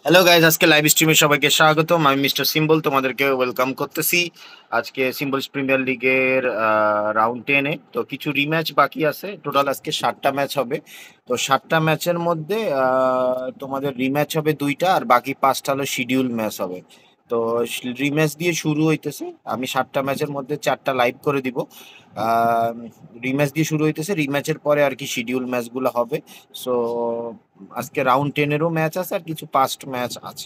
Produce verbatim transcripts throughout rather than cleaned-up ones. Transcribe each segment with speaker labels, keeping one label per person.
Speaker 1: Hello guys, আজকে live স্ট্রিমে সবাইকে স্বাগতম। আমি মিস্টার সিম্বল, তোমাদেরকে ওয়েলকাম করতেছি আজকে সিম্বলস প্রিমিয়ার লিগের রাউন্ড টেনে। তো কিছু রিম্যাচ বাকি আছে, টোটাল আজকে সাতটা ম্যাচ হবে। তো সাতটা ম্যাচের মধ্যে আহ, তোমাদের রিম্যাচ হবে দুইটা, আর বাকি পাঁচটা হলো শিডিউল ম্যাচ হবে। তো রিম্যাচ দিয়ে শুরু হইতেছে, আমি সাতটা ম্যাচের মধ্যে চারটা লাইভ করে দিব। রিম্যাচ দিয়ে শুরু হইতেছে, রিম্যাচের পরে আর কি শিডিউল ম্যাচগুলো হবে। সো আজকে রাউন্ড টেনেরও ম্যাচ আছে আর কিছু পাস্ট ম্যাচ আছে।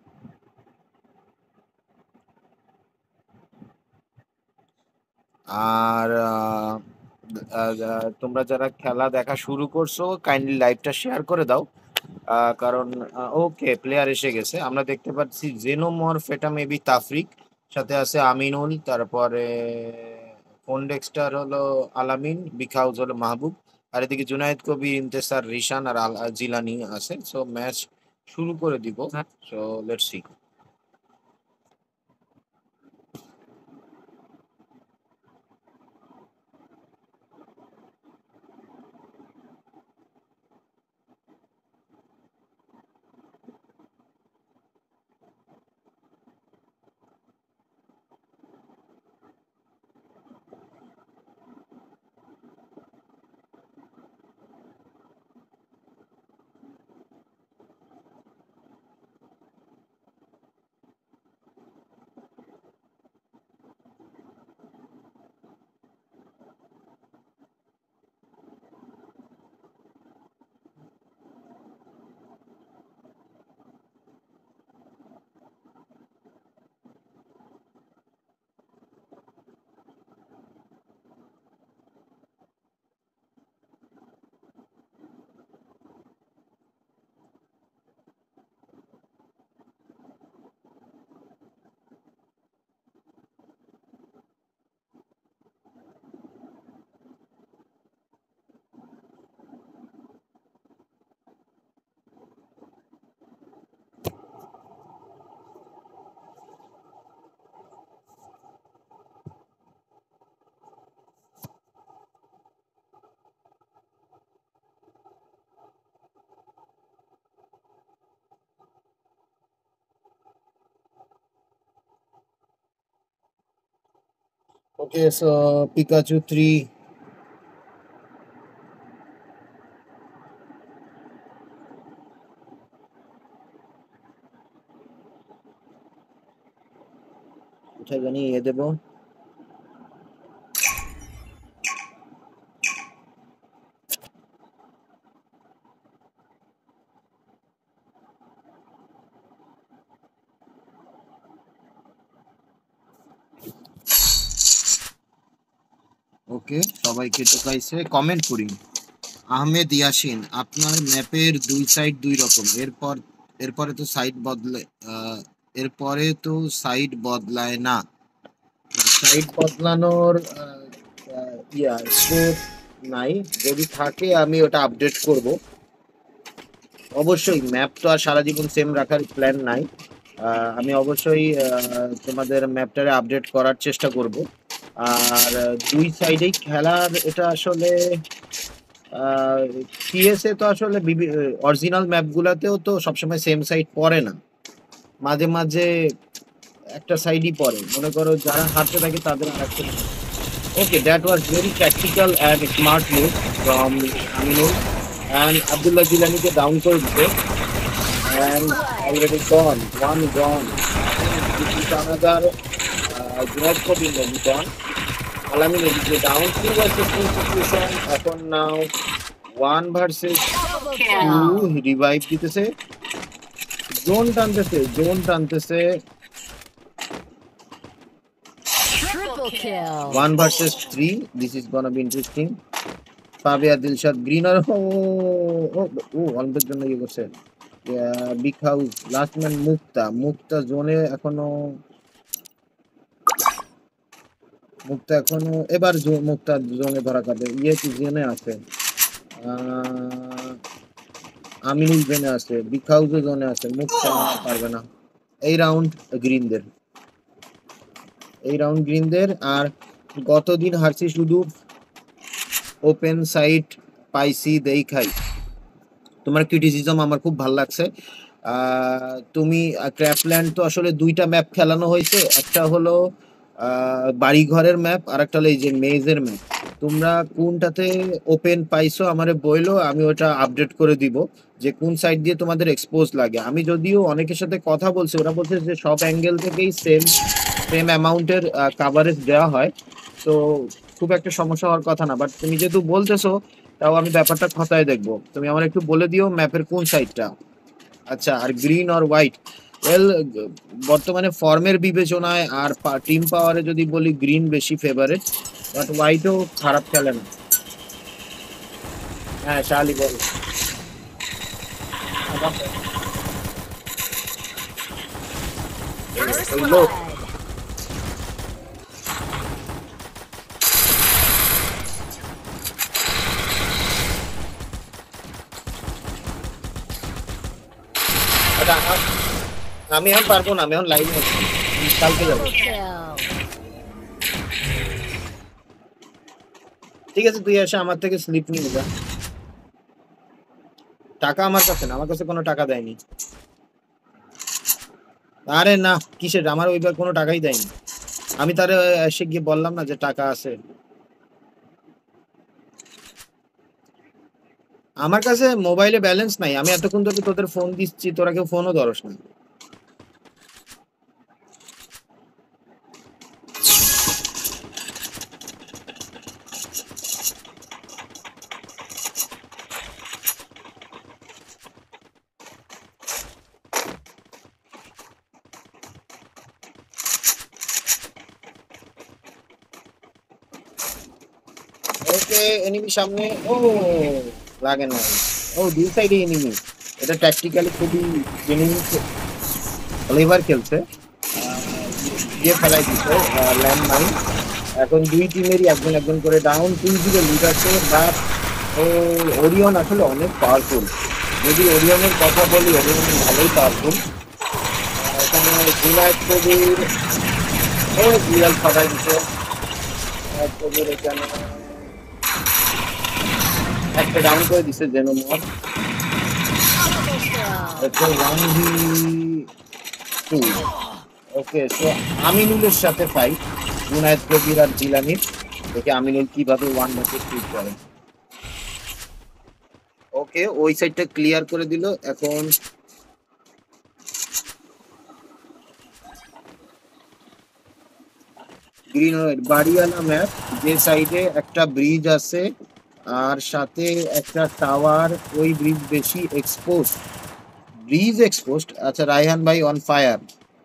Speaker 1: আর আহ, আহ, তোমরা যারা খেলা দেখা শুরু করছো কাইন্ডলি লাইভটা শেয়ার করে দাও। আহ, কারণ ওকে, প্লেয়ার এসে গেছে, আমরা দেখতে পাচ্ছি জেনোমর, ফেটা, মেবি তাফরিক, সাথে আছে আমিনুল, তারপরে ফোনডেক্সটার হলো আলামিন, বিখাউজ হলো মাহবুব, আর এদিকে জুনায়েদ কবির, ইমতেসার, রিশান আর আল জিলানি আছে। সো ম্যাচ শুরু করে দিব। So let's see. Okay, so Pikachu three. কোথায় জানি এ দেবো। ওকে, সবাইকে ঢুকাইছে, কমেন্ট করি। আহমেদ ইয়াসিন, আপনার ম্যাপের দুই সাইড দুই রকম, এরপর এরপরে তো সাইড বদলে আহ, এরপরে তো সাইড বদলায় না। সাইড বদলানোর আহ, আহ, ইয়া স্কোপ নাই, যদি থাকে আমি ওটা আপডেট করব। অবশ্যই ম্যাপ তো আর সারা জীবন সেম রাখার প্ল্যান নাই। আহ, আমি অবশ্যই আহ, তোমাদের ম্যাপটারে আপডেট করার চেষ্টা করব। আর আহ, দুই সাইডেই খেলার এটা আসলে সিএসএ তো আসলে অরিজিনাল ম্যাপগুলোতেও তো সবসময় সেম সাইড পড়ে না, মাঝে মাঝে একটা সাইডই পড়ে। মনে করো যারা হারতে থাকে তাদের আর একটা। Okay, that was very tactical and smart move from Aminul, and Abdullah জিলানিকে ডাউন করে দিতে। And already gone, one gone. This is another great for India gone. Alamin এদিকে down, two versus two situation এখন now, one versus two. Revive দিতেছে, zone টানতেছে, zone টানতেছে। One versus three, this is gonna be interesting. Fabia, Dilshad, গ্রিনার, ও ও অল্পের জন্য ইয়ে করছে। Big house, last man Mukta, Mukta জোনে এখনো, মুক্তা এখনো এবার জো- মুক্তা জোনে ধরা কাটে। ইয়ে কি জোনে আছে, আহ, আমিনুল জোনে আছে, বিগ হাউসও জোনে আছে, মুক্তা পারবে না। এই রাউন্ড গ্রিনদের, এই রাউন্ড গ্রিনদের। আর গতদিন হারছি শুধু ওপেন সাইট পাইছি দেই খাই। তোমার ক্রিটিসিজম আমার খুব ভালো লাগছে। আহ, তুমি ক্র্যাফল্যান্ড তো আসলে দুইটা ম্যাপ খেলানো হয়েছে, একটা হলো আহ, বাড়িঘরের ম্যাপ আর একটা হলো এই যে মেজের ম্যাপ। তোমরা কোনটাতে ওপেন পাইছো আমারে বইলো, আমি ওটা আপডেট করে দিব যে কোন সাইড দিয়ে তোমাদের এক্সপোজ লাগে। আমি যদিও অনেকের সাথে কথা বলছি, ওরা বলছে যে সব অ্যাঙ্গেল থেকেই সেম সেম অ্যামাউন্টের কাভারেজ দেওয়া হয়, তো খুব একটা সমস্যা হওয়ার কথা না। বাট তুমি যেহেতু বলতেছো, তাও আমি ব্যাপারটা খতায় দেখবো। তুমি আমার একটু বলে দিও ম্যাপের কোন সাইডটা। আচ্ছা, আর গ্রিন আর হোয়াইট, ওয়েল বর্তমানে ফর্মের বিবেচনায় আর টিম পাওয়ারে যদি বলি গ্রিন বেশি ফেভারেট, বাট হোয়াইটও খারাপ খেলে না। হ্যাঁ শালি বল।
Speaker 2: First
Speaker 1: ওই লোক,
Speaker 2: blood.
Speaker 1: আচ্ছা, আ- আমি এখন পারবো না, আমি এখন লাইভে আছি, কালকে যাবো।
Speaker 2: Double kill.
Speaker 1: ঠিক আছে, তুই এসে আমার থেকে স্লিপ নিয়ে যা। টাকা আমার কাছে না, আমার কাছে কোনো টাকা দেয়নি। আরে না, কিসের, আমার ওইবার কোনো টাকাই দেয়নি। আমি তারে এসে গিয়ে বললাম না যে টাকা আছে। আমার কাছে মোবাইলে ব্যালেন্স নাই, আমি এতক্ষণ ধরে তোদের ফোন দিচ্ছি, তোরা কেউ ফোনও ধরস না। ওকে, এনিমি সামনে। ও লাগে না। ও দুই সাইডে এনিমি, এটা ট্যাকটিক্যালি খুবই এনিমি ফ্লেভার খেলছে। আহ, দিয়ে ফেলাই দিচ্ছে ল্যান্ড মাইন। এখন দুই টিমেরই একজন একজন করে ডাউন, তিন দিকে লিড আছে। বাট ও ওরিয়ন আসলে অনেক পাওয়ারফুল। যদি ওরিয়নের কথা বলি, ওরিয়ন ভালোই পাওয়ারফুল। এখানে জুনায়েদ কবির ও বিড়াল ফাটাই দিচ্ছে। জুনায়েদ কবির এখানে একটা ডাউন করে দিচ্ছে জেনোমর।
Speaker 2: Double kill.
Speaker 1: Okay one v two. Okay, so আমিনুলের সাথে ফাইট, জুনায়েদ কবির আর জিলানির। দেখে আমিনুল কিভাবে ওয়ান ম্যাচে শুট করে। ওকে, ওই সাইডটা ক্লিয়ার করে দিল। এখন গ্রিন হোয়াইট বাড়িওয়ালা ম্যাপ, যে সাইডে একটা ব্রিজ আছে আর সাথে একটা টাওয়ার, ওই ব্রিজ বেশি এক্সপোজ, ব্রিজ এক্সপোজড। আচ্ছা, রায়হান ভাই অন ফায়ার।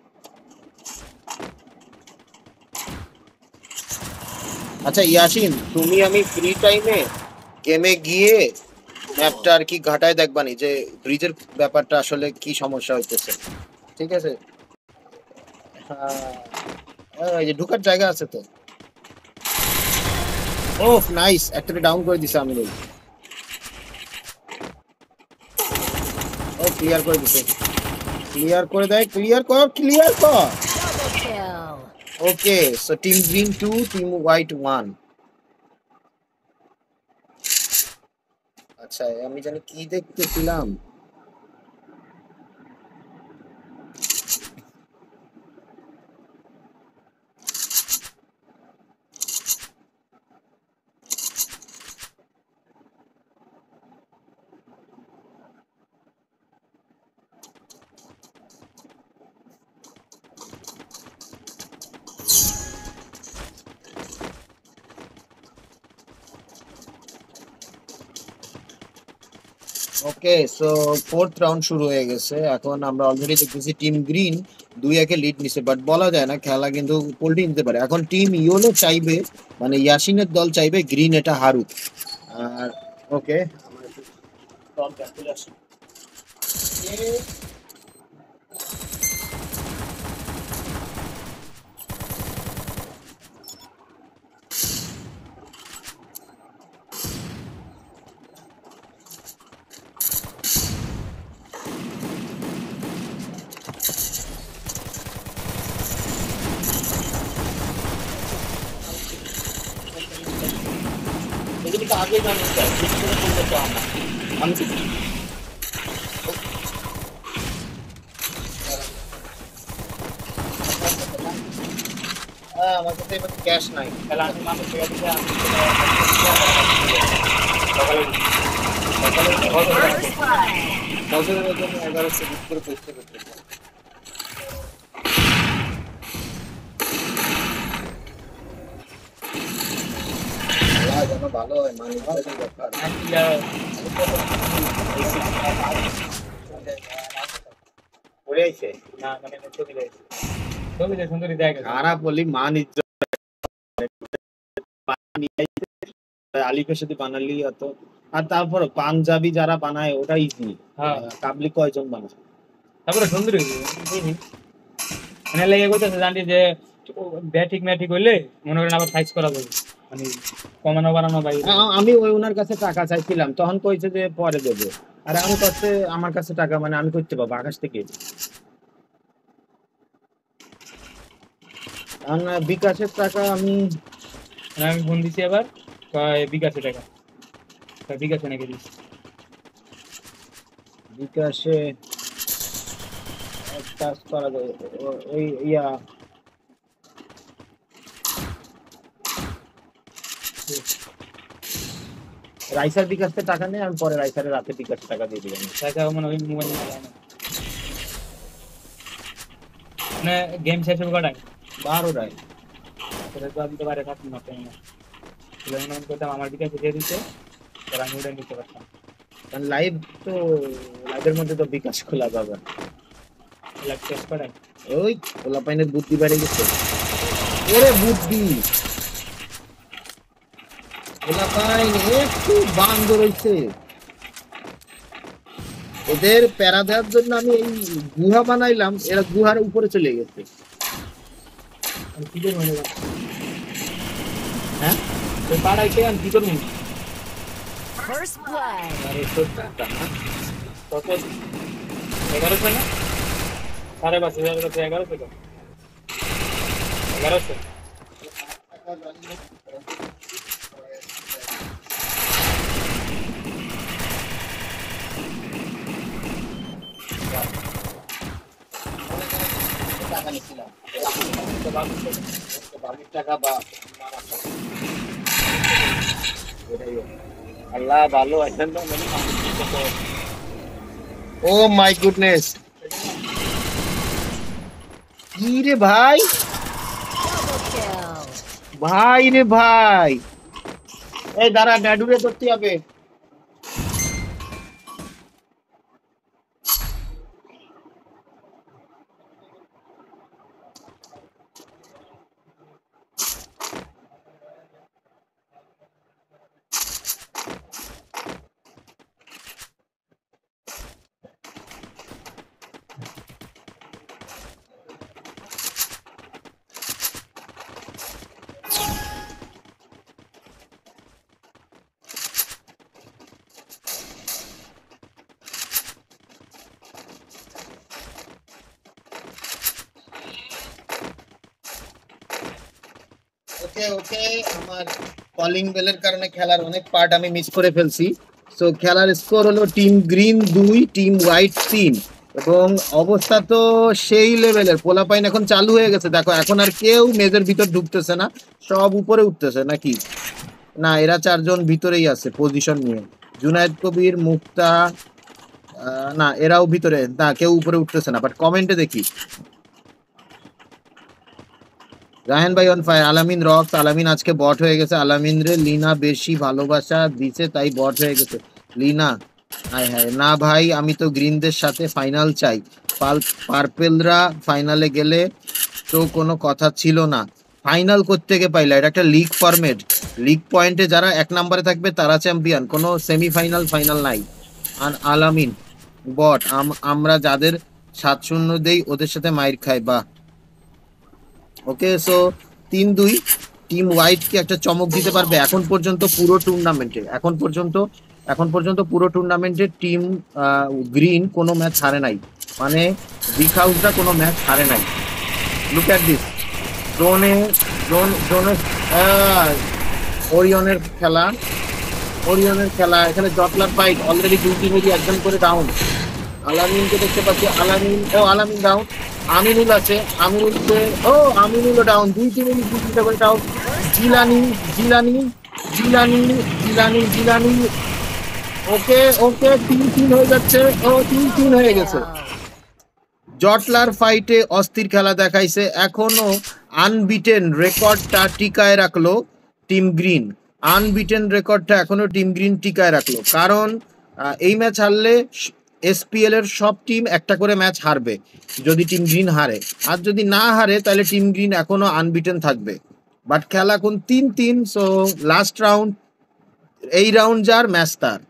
Speaker 1: আচ্ছা ইয়াসিন, তুমি আমি ফ্রি টাইমে গেমে গিয়ে ম্যাপটা আর কি ঘাটায় দেখবানি যে ব্রিজের ব্যাপারটা আসলে কি সমস্যা হইতেছে, ঠিক আছে? হ্যাঁ, এই যে ঢুকার জায়গা আছে তো। ওহ নাইস, একটা ডাউন করে দিছে আমি। ও ক্লিয়ার করে দিছে, ক্লিয়ার করে দেয়, ক্লিয়ার কর, ক্লিয়ার কর।
Speaker 2: Double kill.
Speaker 1: Okay, so team green two, team white one. আচ্ছা, আমি জানি কি দেখতেছিলাম। ওকে, সো ফোর্থ রাউন্ড শুরু হয়ে গেছে। এখন আমরা অলরেডি দেখতেছি টিম গ্রিন দুই একে লিড নিছে, বাট বলা যায় না, খেলা কিন্তু পোল্টি নিতে পারে। এখন টিম ইয়েলো চাইবে, মানে ইয়াসিনের দল চাইবে গ্রিন এটা হারুক। আর ওকে, এগুলিকে আগে জানতে চাই, ঠিক করে বলতে চাও না। আমি হ্যাঁ আমার কাছে এবার ক্যাশ নাই।
Speaker 3: তাহলে আমি মানুষ থেকে দিতে আমি সকালে সকালে
Speaker 2: First blood.
Speaker 1: বছরের জন্য এগারোশো বিশ করে পরিষ্কার করতে হবে। আল্লাহ যেন ভালো হয়, মানুষ ব্যাপার। পড়ে আইছে
Speaker 3: না মানে ছবি দেখছি ছবিতে সুন্দরী দেখা
Speaker 1: খারাপ বলি মান ইজ্জত আলিফের সাথে বানালি অত। আর তারপর পাঞ্জাবি যারা বানায় ওটা ইজি।
Speaker 3: হ্যাঁ
Speaker 1: কাবলি কয়জন বানায়?
Speaker 3: তারপরে সুন্দরী মানে লেগে কইতেছে জানি যে ব্যাটিক ম্যাটিক হইলে মনে করেন আবার সাইজ করা যাবে মানে কমানো বাড়ানো ভাই।
Speaker 1: আ- আমি ওই ওনার কাছে টাকা চাইছিলাম, তখন কইছে যে পরে দেবো। আর আমি কাছে আমার কাছে টাকা মানে আমি করতে পাবো আকাশ থেকে। কারণ বিকাশের টাকা আমি
Speaker 3: মানে আমি ফোন দিছি এবার কয় বিকাশে টাকা কয় বিকাশে নাকি দিছি
Speaker 1: বিকাশে এক কাজ করা যায়, ও- ওই ইয়া রাইসার বিকাশ থেকে টাকা নেই, আমি পরে রাইসারের রাতে বিকাশে টাকা দিয়ে দিলাম।
Speaker 3: টাকা মনে হয় মোবাইল মানে গেম শেষ হবে কটায়
Speaker 1: বারোটায়
Speaker 3: সেটা তো দিতে পারে থাকতাম না পেয়ে না তাহলে মনে মনে করতাম আমার বিকাশে দিয়ে দিতে তাহলে আমি ওটা নিতে পারতাম
Speaker 1: কারণ লাইভ তো লাইভের মধ্যে তো বিকাশ খোলা যাবে না।
Speaker 3: লাইক শেষ কটায়
Speaker 1: ওই ওলা পাইনের বুদ্ধি বেড়ে গেছে। ওরে বুদ্ধি ওলা পাইন একটু বান্দর হইছে। ওদের প্যারা দেওয়ার জন্য আমি এই গুহা বানাইলাম, এরা গুহার উপরে চলে গেছে।
Speaker 3: আমি কি করবো না
Speaker 1: হ্যাঁ
Speaker 3: ওই পাড়াইতে আমি কি করবো
Speaker 2: First blood.
Speaker 1: আরে সত্যি না
Speaker 3: কত এগারোশো না সাড়ে পাঁচ হাজার কাছে এগারোশো তো এগারোশো
Speaker 1: টাকা নিছিলাম বাবিশ টাকা বা আল্লাহ ভালো আছেন তো। ও মাই গুডনেস, কি রে ভাই,
Speaker 2: Double kill.
Speaker 1: ভাই রে ভাই, এই দাঁড়া ড্যাডুরে ধরতে হবে। ওকে ওকে, আমার কলিং বেলের কারণে খেলার অনেক পার্ট আমি মিস করে ফেলছি। সো খেলার স্কোর হলো টিম গ্রিন দুই, টিম হোয়াইট তিন। এবং অবস্থা তো সেই লেভেলের, পোলাপাইন এখন চালু হয়ে গেছে। দেখো এখন আর কেউ মেজের ভিতর ঢুকতেছে না, সব উপরে উঠতেছে নাকি না, এরা চারজন ভিতরেই আছে পজিশন নিয়ে। জুনায়েদ কবির, মুক্তা, আহ, না এরাও ভিতরে না, কেউ উপরে উঠতেছে না। বাট কমেন্টে দেখি রায়হান ভাই অন ফায়ার, আলামিন রক্স, আলামিন আজকে বট হয়ে গেছে। আলামিন রে লিনা বেশি ভালোবাসা দিছে তাই বট হয়ে গেছে। লিনা হায় হায়, না ভাই আমি তো গ্রিনদের সাথে ফাইনাল চাই, পাল পার্পেলরা ফাইনালে গেলে তো কোনো কথা ছিল না। ফাইনাল করতে গিয়ে পাইলা, এটা একটা লিগ ফরম্যাট, লিগ পয়েন্টে যারা এক নম্বরে থাকবে তারা চ্যাম্পিয়ন, কোনো সেমিফাইনাল ফাইনাল নাই। আর আলামিন বট, আমরা যাদের সাত শূন্য দেই ওদের সাথে মাইর খাই। বাহ ওকে, সো তিন দুই, টিম হোয়াইট কি একটা চমক দিতে পারবে এখন পর্যন্ত পুরো টুর্নামেন্টে? এখন পর্যন্ত এখন পর্যন্ত পুরো টুর্নামেন্টে টিম গ্রিন কোনো ম্যাচ হারে নাই, মানে বিগ হাউসরা কোনো ম্যাচ হারে নাই। লুক অ্যাট দিস, ড্রোনে ড্রোন ড্রোনে ওরিয়নের খেলা, ওরিয়নের খেলা এখানে জটলার ফাইট, অলরেডি দুই টিমেরই একজন করে ডাউন। আলামিনকে দেখতে পাচ্ছি, আলামিন ও আলামিন ডাউন। আমিনুল আছে, আমিনুলকে ও আমিনুলও ডাউন, দুই তিন মিনিট দুই করে down.
Speaker 2: First
Speaker 1: Jilani
Speaker 2: blood.
Speaker 1: Jilani Jilani Jilani Jilani okay okay, তিন তিন হয়ে যাচ্ছে, ও তিন তিন
Speaker 2: Double
Speaker 1: হয়ে গেছে।
Speaker 2: kill.
Speaker 1: জটলার ফাইটে অস্থির খেলা দেখাইছে, এখনো আনবিটেন রেকর্ডটা টিকায় রাখলো টিম গ্রিন। আনবিটেন রেকর্ডটা এখনো টিম গ্রিন টিকায় রাখলো, কারণ আহ, এই ম্যাচ হারলে এসপিএল এর সব টিম একটা করে ম্যাচ হারবে যদি টিম গ্রিন হারে, আর যদি না হারে তাহলে টিম গ্রিন এখনো আনবিটেন থাকবে। বাট খেলা এখন তিন তিন, সো লাস্ট রাউন্ড, এই রাউন্ড যার ম্যাচ তার।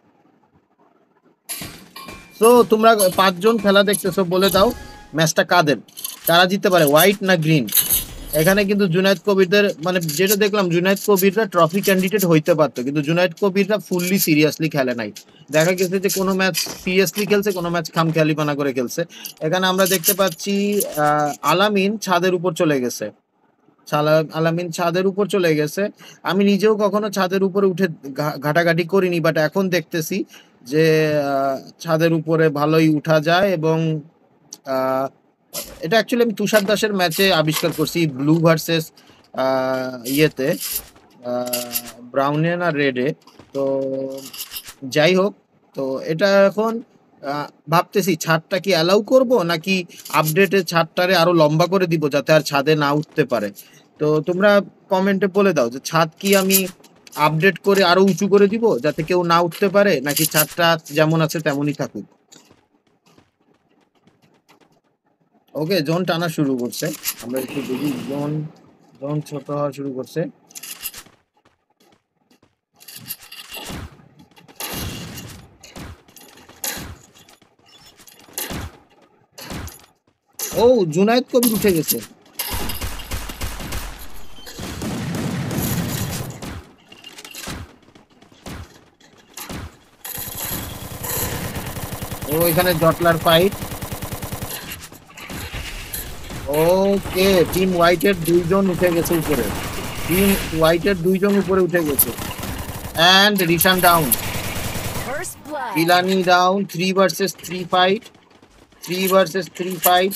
Speaker 1: সো তোমরা পাঁচজন খেলা দেখতেছো, বলে দাও ম্যাচটা কাদের, কারা জিততে পারে, হোয়াইট না গ্রিন? এখানে কিন্তু জুনায়েদ কবিরদের মানে যেটা দেখলাম, জুনায়েদ কবিররা ট্রফি ক্যান্ডিডেট হইতে পারতো, কিন্তু জুনায়েদ কবিররা ফুললি সিরিয়াসলি খেলে নাই। দেখা গেছে যে কোনো ম্যাচ সিরিয়াসলি খেলছে, কোনো ম্যাচ খামখেয়ালিপানা করে খেলছে। এখানে আমরা দেখতে পাচ্ছি আহ, আলামিন ছাদের উপর চলে গেছে, ছালা- আলামিন ছাদের উপর চলে গেছে। আমি নিজেও কখনো ছাদের উপরে উঠে ঘা- ঘাটাঘাটি করিনি, বাট এখন দেখতেছি যে আহ, ছাদের উপরে ভালোই উঠা যায়। এবং আহ, এটা অ্যাকচুয়ালি আমি তুষার দাসের ম্যাচে আবিষ্কার করছি, ব্লু ভার্সেস ইয়েতে, ব্রাউনে না রেডে। তো যাই হোক, তো এটা এখন আহ, ভাবতেছি ছাদটা কি অ্যালাউ করব নাকি আপডেটে ছাদটারে আরো লম্বা করে দিব যাতে আর ছাদে না উঠতে পারে। তো তোমরা কমেন্টে বলে দাও যে ছাদ কি আমি আপডেট করে আরো উঁচু করে দিব যাতে কেউ না উঠতে পারে, নাকি ছাদটা যেমন আছে তেমনই থাকুক। ওকে, জোন টানা শুরু করছে, আমরা একটু দেখি, জোন জোন ছোট হওয়া শুরু করছে। ও, জুনায়েদ কবির উঠে গেছে। ও, এখানে জটলার ফাইট। ওকে, টিম হোয়াইটের দুইজন উঠে গেছে উপরে, টিম হোয়াইটের দুইজন উপরে উঠে গেছে। And Rishan down,
Speaker 2: First blood.
Speaker 1: Kilani down, three versus three fight, three versus three fight.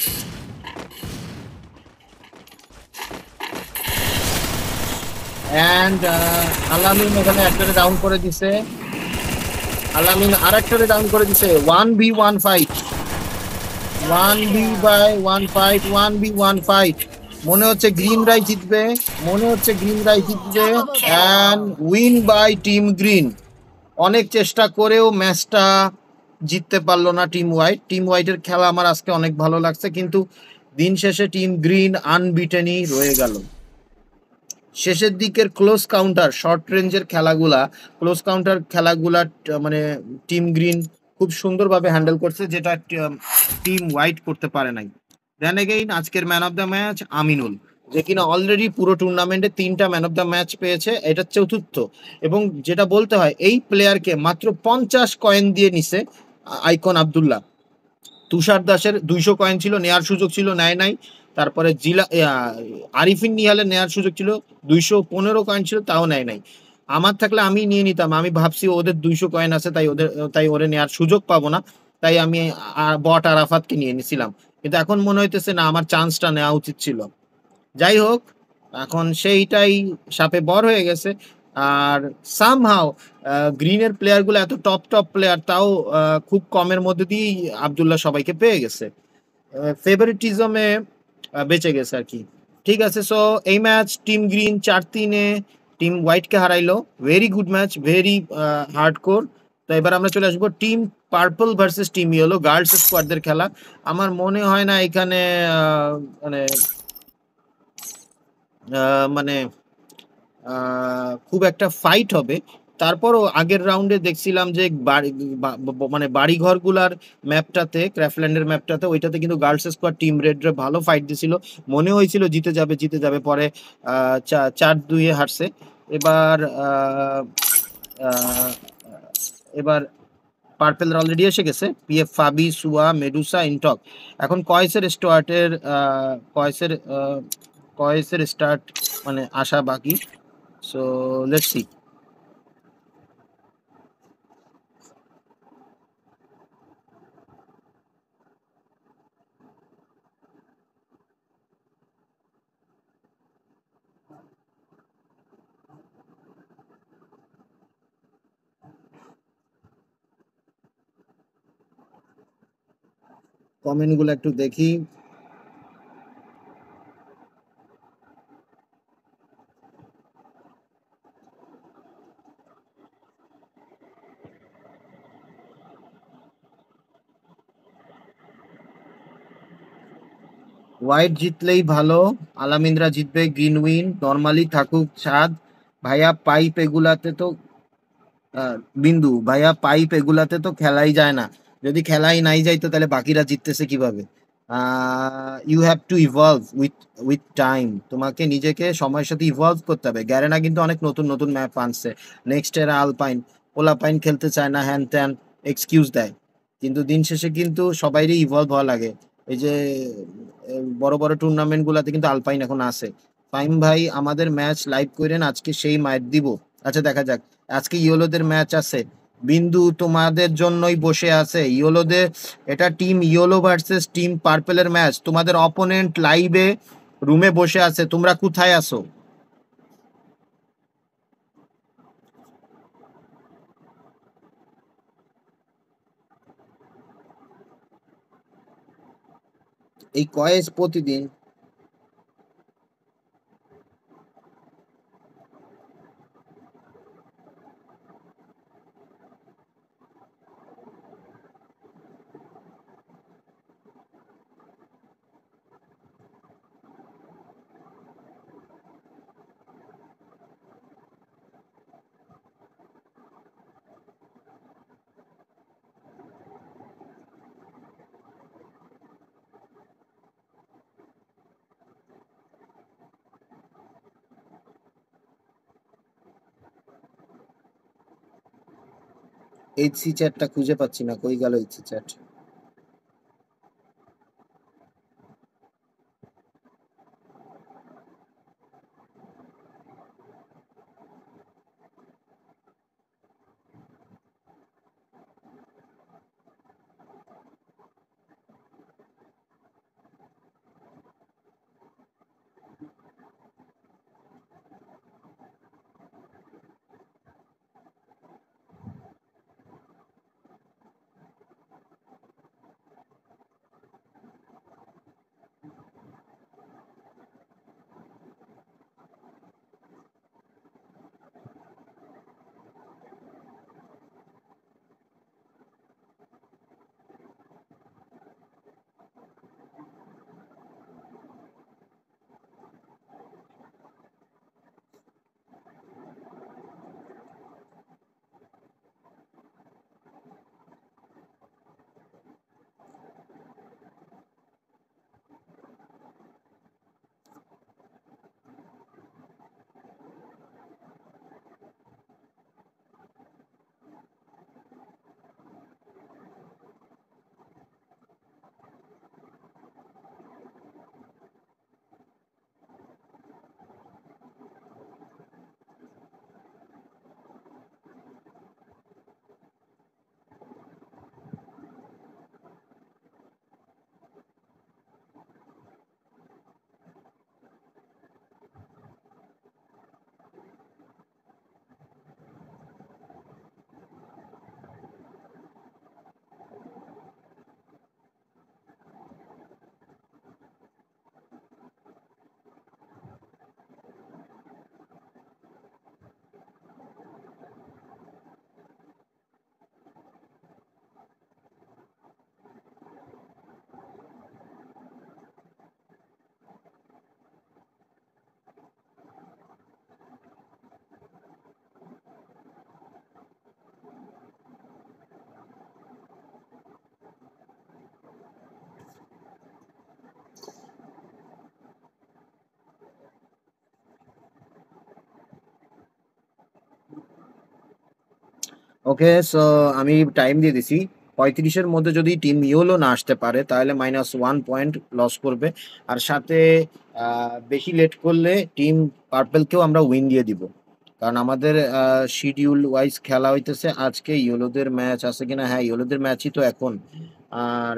Speaker 1: And Alamin এখানে একটারে ডাউন করে দিছে, আলামিন আর একটারে ডাউন করে দিছে। One v one fight, one v by one fight, one v one fight. মনে হচ্ছে গ্রিন রাই জিতবে, মনে হচ্ছে গ্রিন রাই জিতবে। And win by team green. অনেক চেষ্টা করেও ম্যাচটা জিততে পারলো না টিম হোয়াইট। টিম হোয়াইটের খেলা আমার আজকে অনেক ভালো লাগছে, কিন্তু দিন শেষে টিম গ্রিন আনবিটেনই রয়ে গেল। শেষের দিকের ক্লোজ কাউন্টার শর্ট রেঞ্জের খেলাগুলা, ক্লোজ কাউন্টার খেলাগুলা ট- মানে টিম গ্রিন খুব সুন্দরভাবে হ্যান্ডেল করছে, যেটা টিম হোয়াইট করতে পারে নাই। দেন এগেইন আজকের man of the match Aminul, যে কিনা অলরেডি পুরো টুর্নামেন্টে তিনটা ম্যান অফ দ্য ম্যাচ পেয়েছে, এটা চতুর্থ। এবং যেটা বলতে হয়, এই প্লেয়ারকে মাত্র পঞ্চাশ কয়েন দিয়ে নিছে আইকন আব্দুল্লাহ। তুষার দাসের দুইশো কয়েন ছিল, নেয়ার সুযোগ ছিল, নেয় নাই। তারপরে জিলা আহ, আরিফিন নিহালের নেয়ার সুযোগ ছিল, দুইশো পনেরো কয়েন ছিল, তাও নেয় নাই। আমার থাকলে আমি নিয়ে নিতাম, আমি ভাবছি ওদের দুইশো কয়েন আছে, তাই ওদের তাই ওরে নেয়ার সুযোগ পাবো না, তাই আমি আ- বট আরাফাতকে নিয়ে নিছিলাম। কিন্তু এখন মনে হইতেছে না, আমার চান্সটা নেওয়া উচিত ছিল। যাই হোক, এখন সেইটাই সাপে বর হয়ে গেছে। আর সামহাও গ্রিনের প্লেয়ারগুলো এত টপ টপ প্লেয়ার, তাও আহ, খুব কমের মধ্যে দিয়েই আব্দুল্লাহ সবাইকে পেয়ে গেছে, ফেভারিটিজমে বেঁচে গেছে আর কি। ঠিক আছে, সো এই ম্যাচ টিম গ্রিন চার তিনে টিম হোয়াইটকে হারাইলো। Very good match, very hard core. তো এবার আমরা চলে আসবো team purple versus team yellow, girls স্কোয়াডদের খেলা। আমার মনে হয় না এখানে আহ, মানে আহ, মানে আহ, খুব একটা ফাইট হবে। তারপরও আগের রাউন্ডে দেখছিলাম যে বাড়ি বা- বা- মানে বাড়ি ঘরগুলার ম্যাপটাতে, ক্র্যাফল্যান্ডের ম্যাপটাতে, ওইটাতে কিন্তু গার্লস স্কোয়াড টিম রেডরা ভালো ফাইট দিছিল, মনে হয়েছিল জিতে যাবে জিতে যাবে, পরে আহ, চা- চার দুইয়ে হারছে। এবার আহ, আহ, এবার পার্পেলরা অলরেডি এসে গেছে, পিএফ ফাবি, সুয়া, মেডুসা, ইনটক। এখন কয়েসের স্টার্টের কয়েসের আহ, কয়েসের স্টার্ট মানে আসা বাকি। So let's C. কমেন্ট গুলো একটু দেখি। হোয়াইট জিতলেই ভালো, আলামিনরা জিতবে, গ্রিন উইন, নর্মালি থাকুক ছাদ। ভাইয়া পাইপ এগুলাতে তো আহ, বিন্দু ভাইয়া পাইপ এগুলাতে তো খেলাই যায় না। যদি খেলাই নাই যাইতো তাহলে বাকিরা জিততেছে কিভাবে? You have to evolve with with time. তোমাকে নিজেকে সময়ের সাথে ইভলভ করতে হবে। গ্যারেনা কিন্তু অনেক নতুন নতুন ম্যাপ আনছে। নেক্সট এরা আলপাইন, পোলাপাইন খেলতে চায় না, হ্যান ত্যান এক্সকিউজ দেয়। কিন্তু দিন শেষে কিন্তু সবাইরই ইভলভ হওয়া লাগে। এই যে আহ, বড় বড় টুর্নামেন্ট গুলাতে কিন্তু আলপাইন এখন আছে। ফাইম ভাই আমাদের ম্যাচ লাইভ করেন, আজকে সেই মাইর দিব। আচ্ছা দেখা যাক। আজকে ইয়োলোদের ম্যাচ আছে। বিন্দু তোমাদের জন্যই বসে আছে ইয়োলোদের। এটা টিম ইয়োলো ভার্সেস টিম পার্পেলের ম্যাচ। তোমাদের অপোনেন্ট লাইভে রুমে বসে আছে, তোমরা কোথায় আছো? এই কয়েস প্রতিদিন। এইচসি চ্যাটটা খুঁজে পাচ্ছি না, কই গেল এইচসি চ্যাট? ওকে, সো আমি টাইম দিয়ে দিছি। পঁয়ত্রিশের মধ্যে যদি টিম ইয়োলো না আসতে পারে তাহলে মাইনাস ওয়ান পয়েন্ট লস করবে। আর সাথে আহ, বেশি লেট করলে টিম পার্পেলকেও আমরা উইন দিয়ে দিব। কারণ আমাদের শিডিউল ওয়াইজ খেলা হইতেছে। আজকে ইয়োলোদের ম্যাচ আছে কিনা, হ্যাঁ ইয়োলোদের ম্যাচই তো এখন। আর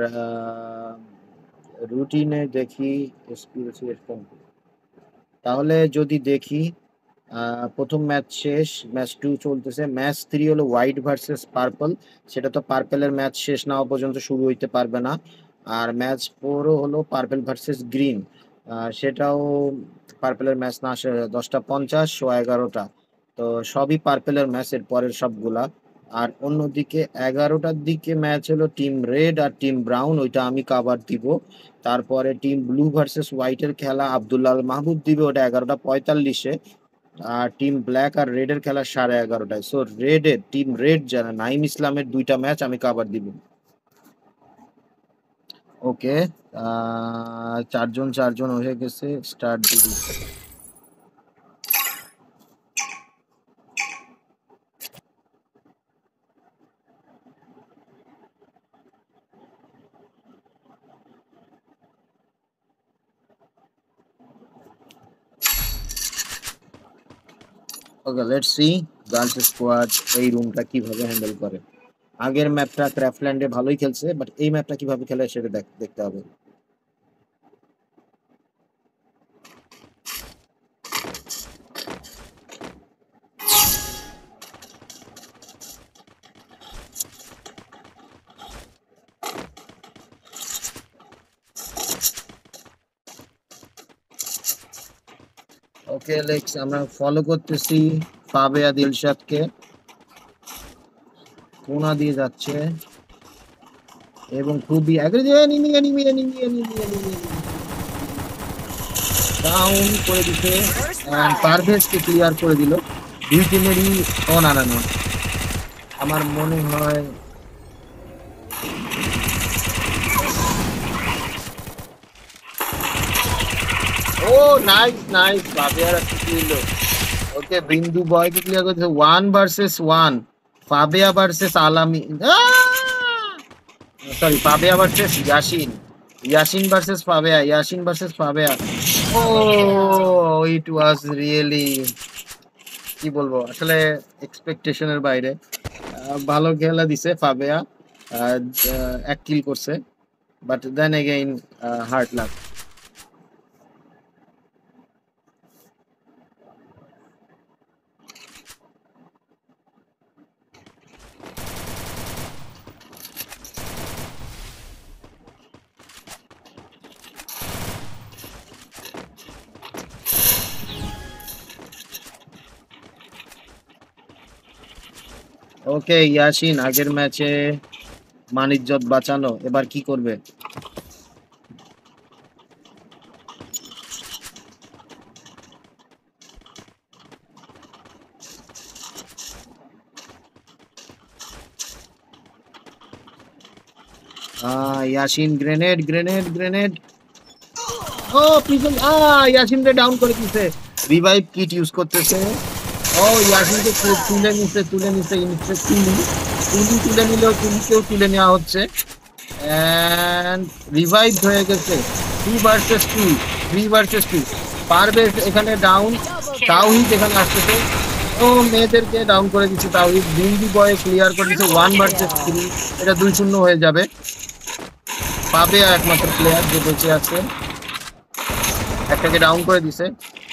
Speaker 1: রুটিনে দেখি এসপিএসি এরকম। তাহলে যদি দেখি আহ, প্রথম ম্যাচ শেষ, ম্যাচ টু চলতেছে, ম্যাচ থ্রি হলো হোয়াইট ভার্সেস পার্পল। সেটা তো পার্পেলের ম্যাচ শেষ না হওয়া পর্যন্ত শুরু হইতে পারবে না। আর ম্যাচ ফোরও হলো পার্পেল ভার্সেস গ্রিন, সেটাও পার্পেলের ম্যাচ না আসে দশটা পঞ্চাশ ও এগারোটা, তো সবই পার্পেলের ম্যাচের পরের সবগুলা। আর অন্যদিকে এগারোটার দিকে ম্যাচ হলো টিম রেড আর টিম ব্রাউন, ওইটা আমি কাভার দিব। তারপরে টিম ব্লু ভার্সেস হোয়াইটের খেলা আব্দুল্লাহ আল মাহবুব দিবে, ওটা এগারোটা পঁয়তাল্লিশে। আর টিম ব্ল্যাক আর রেডের খেলা সাড়ে এগারোটায়। সো রেডের টিম রেড যারা নাইম ইসলামের দুইটা ম্যাচ আমি কাভার দিব। ওকে, চারজন চারজন হয়ে গেছে, স্টার্ট দিবি। Okay, let's see girls squad এই রুমটা কিভাবে হ্যান্ডেল করে। আগের ম্যাপটা ক্র্যাফল্যান্ডে ভালোই খেলছে, বাট এই ম্যাপটা কিভাবে খেলে সেটা দেখ- দেখতে হবে। ওকে লেক্স, আমরা ফলো করতেছি ফাবেয়া দিলশাদকে, কোনা দিয়ে যাচ্ছে এবং খুবই aggressive. Enemy enemy enemy enemy enemy down করে দিতে,
Speaker 2: First
Speaker 1: এন্ড
Speaker 2: blood.
Speaker 1: পারভেজকে ক্লিয়ার করে দিল। দুই টিমেরই ও না না না, আমার মনে হয় ও নাইস নাইস, ফাবিয়ার একটা কিল। ওকে, বিন্দু বয়কে ক্লিয়ার করেছে। One versus one, Fabia versus Alami, sorry Fabia versus Yasin, Yasin versus Fabia, Yasin versus Fabia. Oh it was really, কি বলবো আসলে, এক্সপেকটেশনের বাইরে। আহ, ভালো খেলা দিছে ফাবিয়া, আহ, আহ, এক কিল করছে, but then again hard luck. Okay Yasin, আগের ম্যাচে মানিজ্জত বাঁচানো, এবার কি করবে? আহ ইয়াসিন গ্রেনেড গ্রেনেড গ্রেনেড, ও পিছন, আহ ইয়াসিনকে ডাউন করে দিছে। রিভাইভ কিট ইউজ করতেছে। ও ইয়াসিনকে তু- তুলে নিছে তুলে নিছে নিচ্ছে তুলি, তুলি তুলে নিলেও তুলিকেও তুলে নেওয়া হচ্ছে। এন্ড রিভাইভ হয়ে গেছে। Two versus two, three versus two, পারবে এখানে ডাউন।
Speaker 2: Double kill.
Speaker 1: তাওহিদ এখানে আসতেছে, ও মেয়েদেরকে ডাউন করে দিচ্ছে তাওহিদ। বিন্দি বয় ক্লিয়ার করে দিচ্ছে। ওয়ান ভার্সেস থ্রি, এটা দুই শূন্য হয়ে যাবে। পাবে একমাত্র প্লেয়ার যে বেঁচে আছে, একটাকে ডাউন করে দিছে।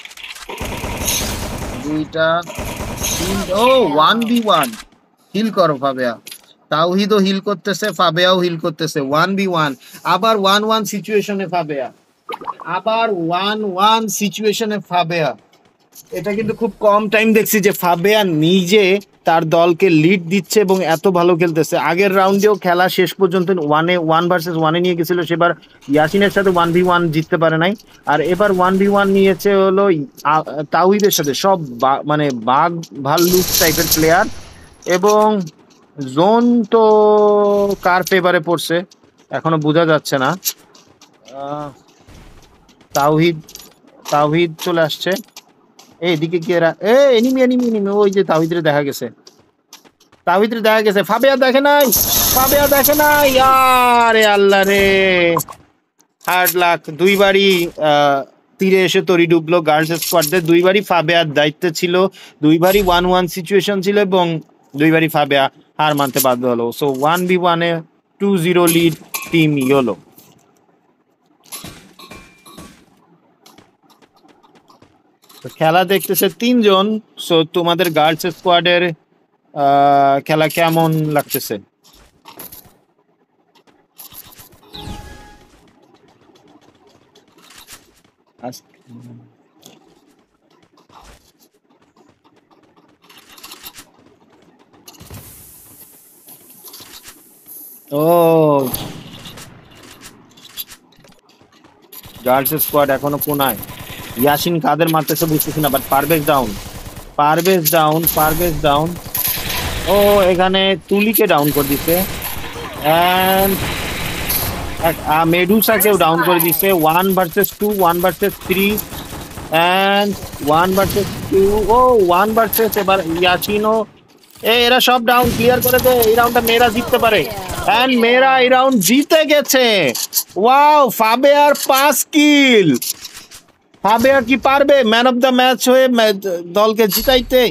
Speaker 1: দুইটা তিন, ও ওয়ান বি ওয়ান, হিল করো ফাবেয়া। তাওহিদও হিল করতেছে, ফাবেয়াও হিল করতেছে, ওয়ান বি ওয়ান। আবার ওয়ান ওয়ান সিচুয়েশনে ফাবেয়া, আবার ওয়ান ওয়ান সিচুয়েশনে ফাবেয়া। এটা কিন্তু খুব কম টাইম দেখছি যে ফাবেয়া নিজে তার দলকে লিড দিচ্ছে এবং এত ভালো খেলতেছে। আগের রাউন্ডেও খেলা শেষ পর্যন্ত ওয়ানে ওয়ান ভার্সেস ওয়ানে নিয়ে গেছিল, সেবার ইয়াসিনের সাথে ওয়ান ভি ওয়ান জিততে পারে নাই। আর এবার ওয়ান ভি ওয়ান নিয়েছে হলো আ- তাওহিদের সাথে, সব বা- মানে বাঘ ভাল্লুক টাইপের প্লেয়ার। এবং জোন তো কার ফেভারে পড়ছে এখনো বোঝা যাচ্ছে না। আহ, তাওহিদ তাওহিদ চলে আসছে। এইদিকে কি এরা, এ এনিমি এনিমি এনিমি, ওই যে তাওহিদরে দেখা গেছে, তাওহিদরে দেখা গেছে। ফাবেয়া দেখে নাই, ফাবেয়া দেখে নাই, আরে আল্লাহ রে, হার্ড লাক। দুইবারই আহ, তীরে এসে তরি ডুবলো গার্লস স্কোয়াডদের। দুইবারই ফাবেয়ার দায়িত্বে ছিল, দুইবারই ওয়ান ওয়ান সিচুয়েশন ছিল এবং দুইবারই ফাবেয়া হার মানতে বাধ্য হলো। সো ওয়ান বি ওয়ানে two zero lead team yellow. তো খেলা দেখতেছে তিনজন। সো তোমাদের গার্লস স্কোয়াডের খেলা কেমন লাগতেছে? ও গার্লস স্কোয়াড এখনো কোনায়। ইয়াসিন কাদের মারতেছে বুঝতেছি না, but Parvez down, Parvez down, Parvez down. ও এখানে তুলিকে ডাউন করে দিচ্ছে, অ্যান্ড মেডুসাকেও ডাউন করে দিচ্ছে। One versus two, one versus three, and one versus two. ও ওয়ান ভার্সেস এবার ইয়াসিনও। এ এরা সব ডাউন ক্লিয়ার করে দে, এই রাউন্ডটা মেয়েরা জিততে পারে। এন্ড মেয়েরা এই রাউন্ড জিতে গেছে। ওয়াও, ফাবেয়ার পাঁচ কিল। ফাবেয়া কি পারবে ম্যান অফ দ্য ম্যাচ হয়ে মে- দলকে জিতাইতে?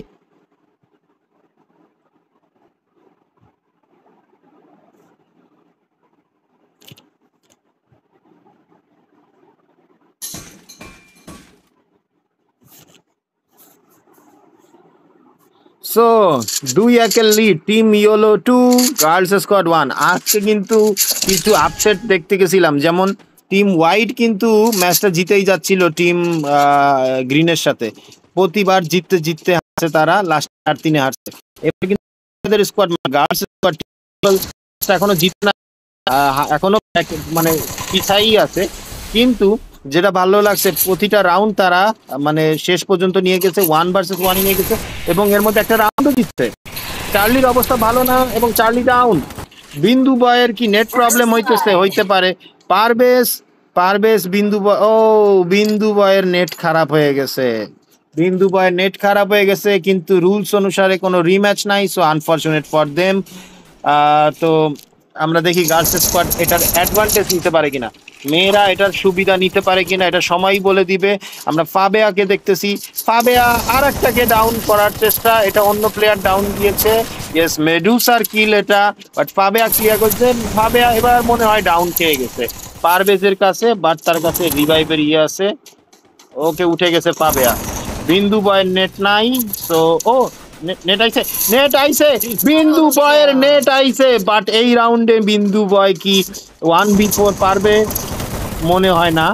Speaker 1: সো দুই একের lead team yellow two, girls squad one. আজকে কিন্তু কিছু আপসেট দেখতে গেছিলাম, যেমন টিম হোয়াইট কিন্তু ম্যাচটা জিতেই যাচ্ছিল টিম গ্রিনের সাথে, প্রতিবার জিততে জিততে হারছে তারা, লাস্ট চার তিনে হারছে। এবার কিন্তু আমাদের স্কোয়াড গার্লস স্কোয়াড এখনো জিতে না, আহ, এখনো এক- মানে পিছাই আছে, কিন্তু যেটা ভালো লাগছে প্রতিটা রাউন্ড তারা মানে শেষ পর্যন্ত নিয়ে গেছে, ওয়ান ভার্সেস ওয়ান নিয়ে গেছে, এবং এর মধ্যে একটা রাউন্ডও জিতছে। চার্লির অবস্থা ভালো না এবং চার্লি ডাউন। বিন্দু বয়ের কি নেট প্রবলেম হইতেছে, হইতে পারে। পারবেশ, পারবেশ বিন্দু বয়, ও বিন্দু বয়ের নেট খারাপ হয়ে গেছে, বিন্দু বয়ের নেট খারাপ হয়ে গেছে, কিন্তু রুলস অনুসারে কোনো রিম্যাচ নাই, সো আনফরচুনেট ফর দেম। তো আমরা দেখি গার্লস স্কোয়াড এটার অ্যাডভান্টেজ নিতে পারে কিনা, মেয়েরা এটার সুবিধা নিতে পারে কিনা, এটা সময়ই বলে দিবে। আমরা ফাবেয়াকে দেখতেছি, ফাবেয়া আর একটাকে ডাউন করার চেষ্টা, এটা অন্য প্লেয়ার ডাউন দিয়েছে, ইয়েস মেডুসার কিল এটা, বাট ফাবেয়া ক্লিয়ার করছে। ফাবেয়া এবার মনে হয় ডাউন খেয়ে গেছে পারভেজের কাছে, বাট তার কাছে রিভাইভের ইয়ে আছে, ওকে উঠে গেছে ফাবেয়া। বিন্দু বয়ের নেট নাই, তো ও নেট আইছে, নেট আইছে, বিন্দু বয়ের নেট আইছে, বাট এই রাউন্ডে বিন্দু বয় কি ওয়ান বি ফোর পারবে মনে হয় না।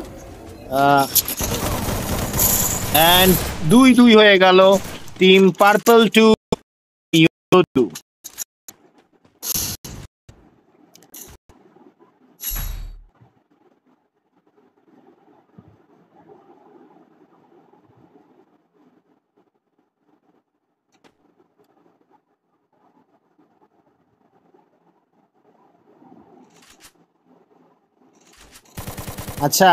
Speaker 1: অ্যান্ড দুই দুই হয়ে গেল, টিম পার্পল টু টু। আচ্ছা,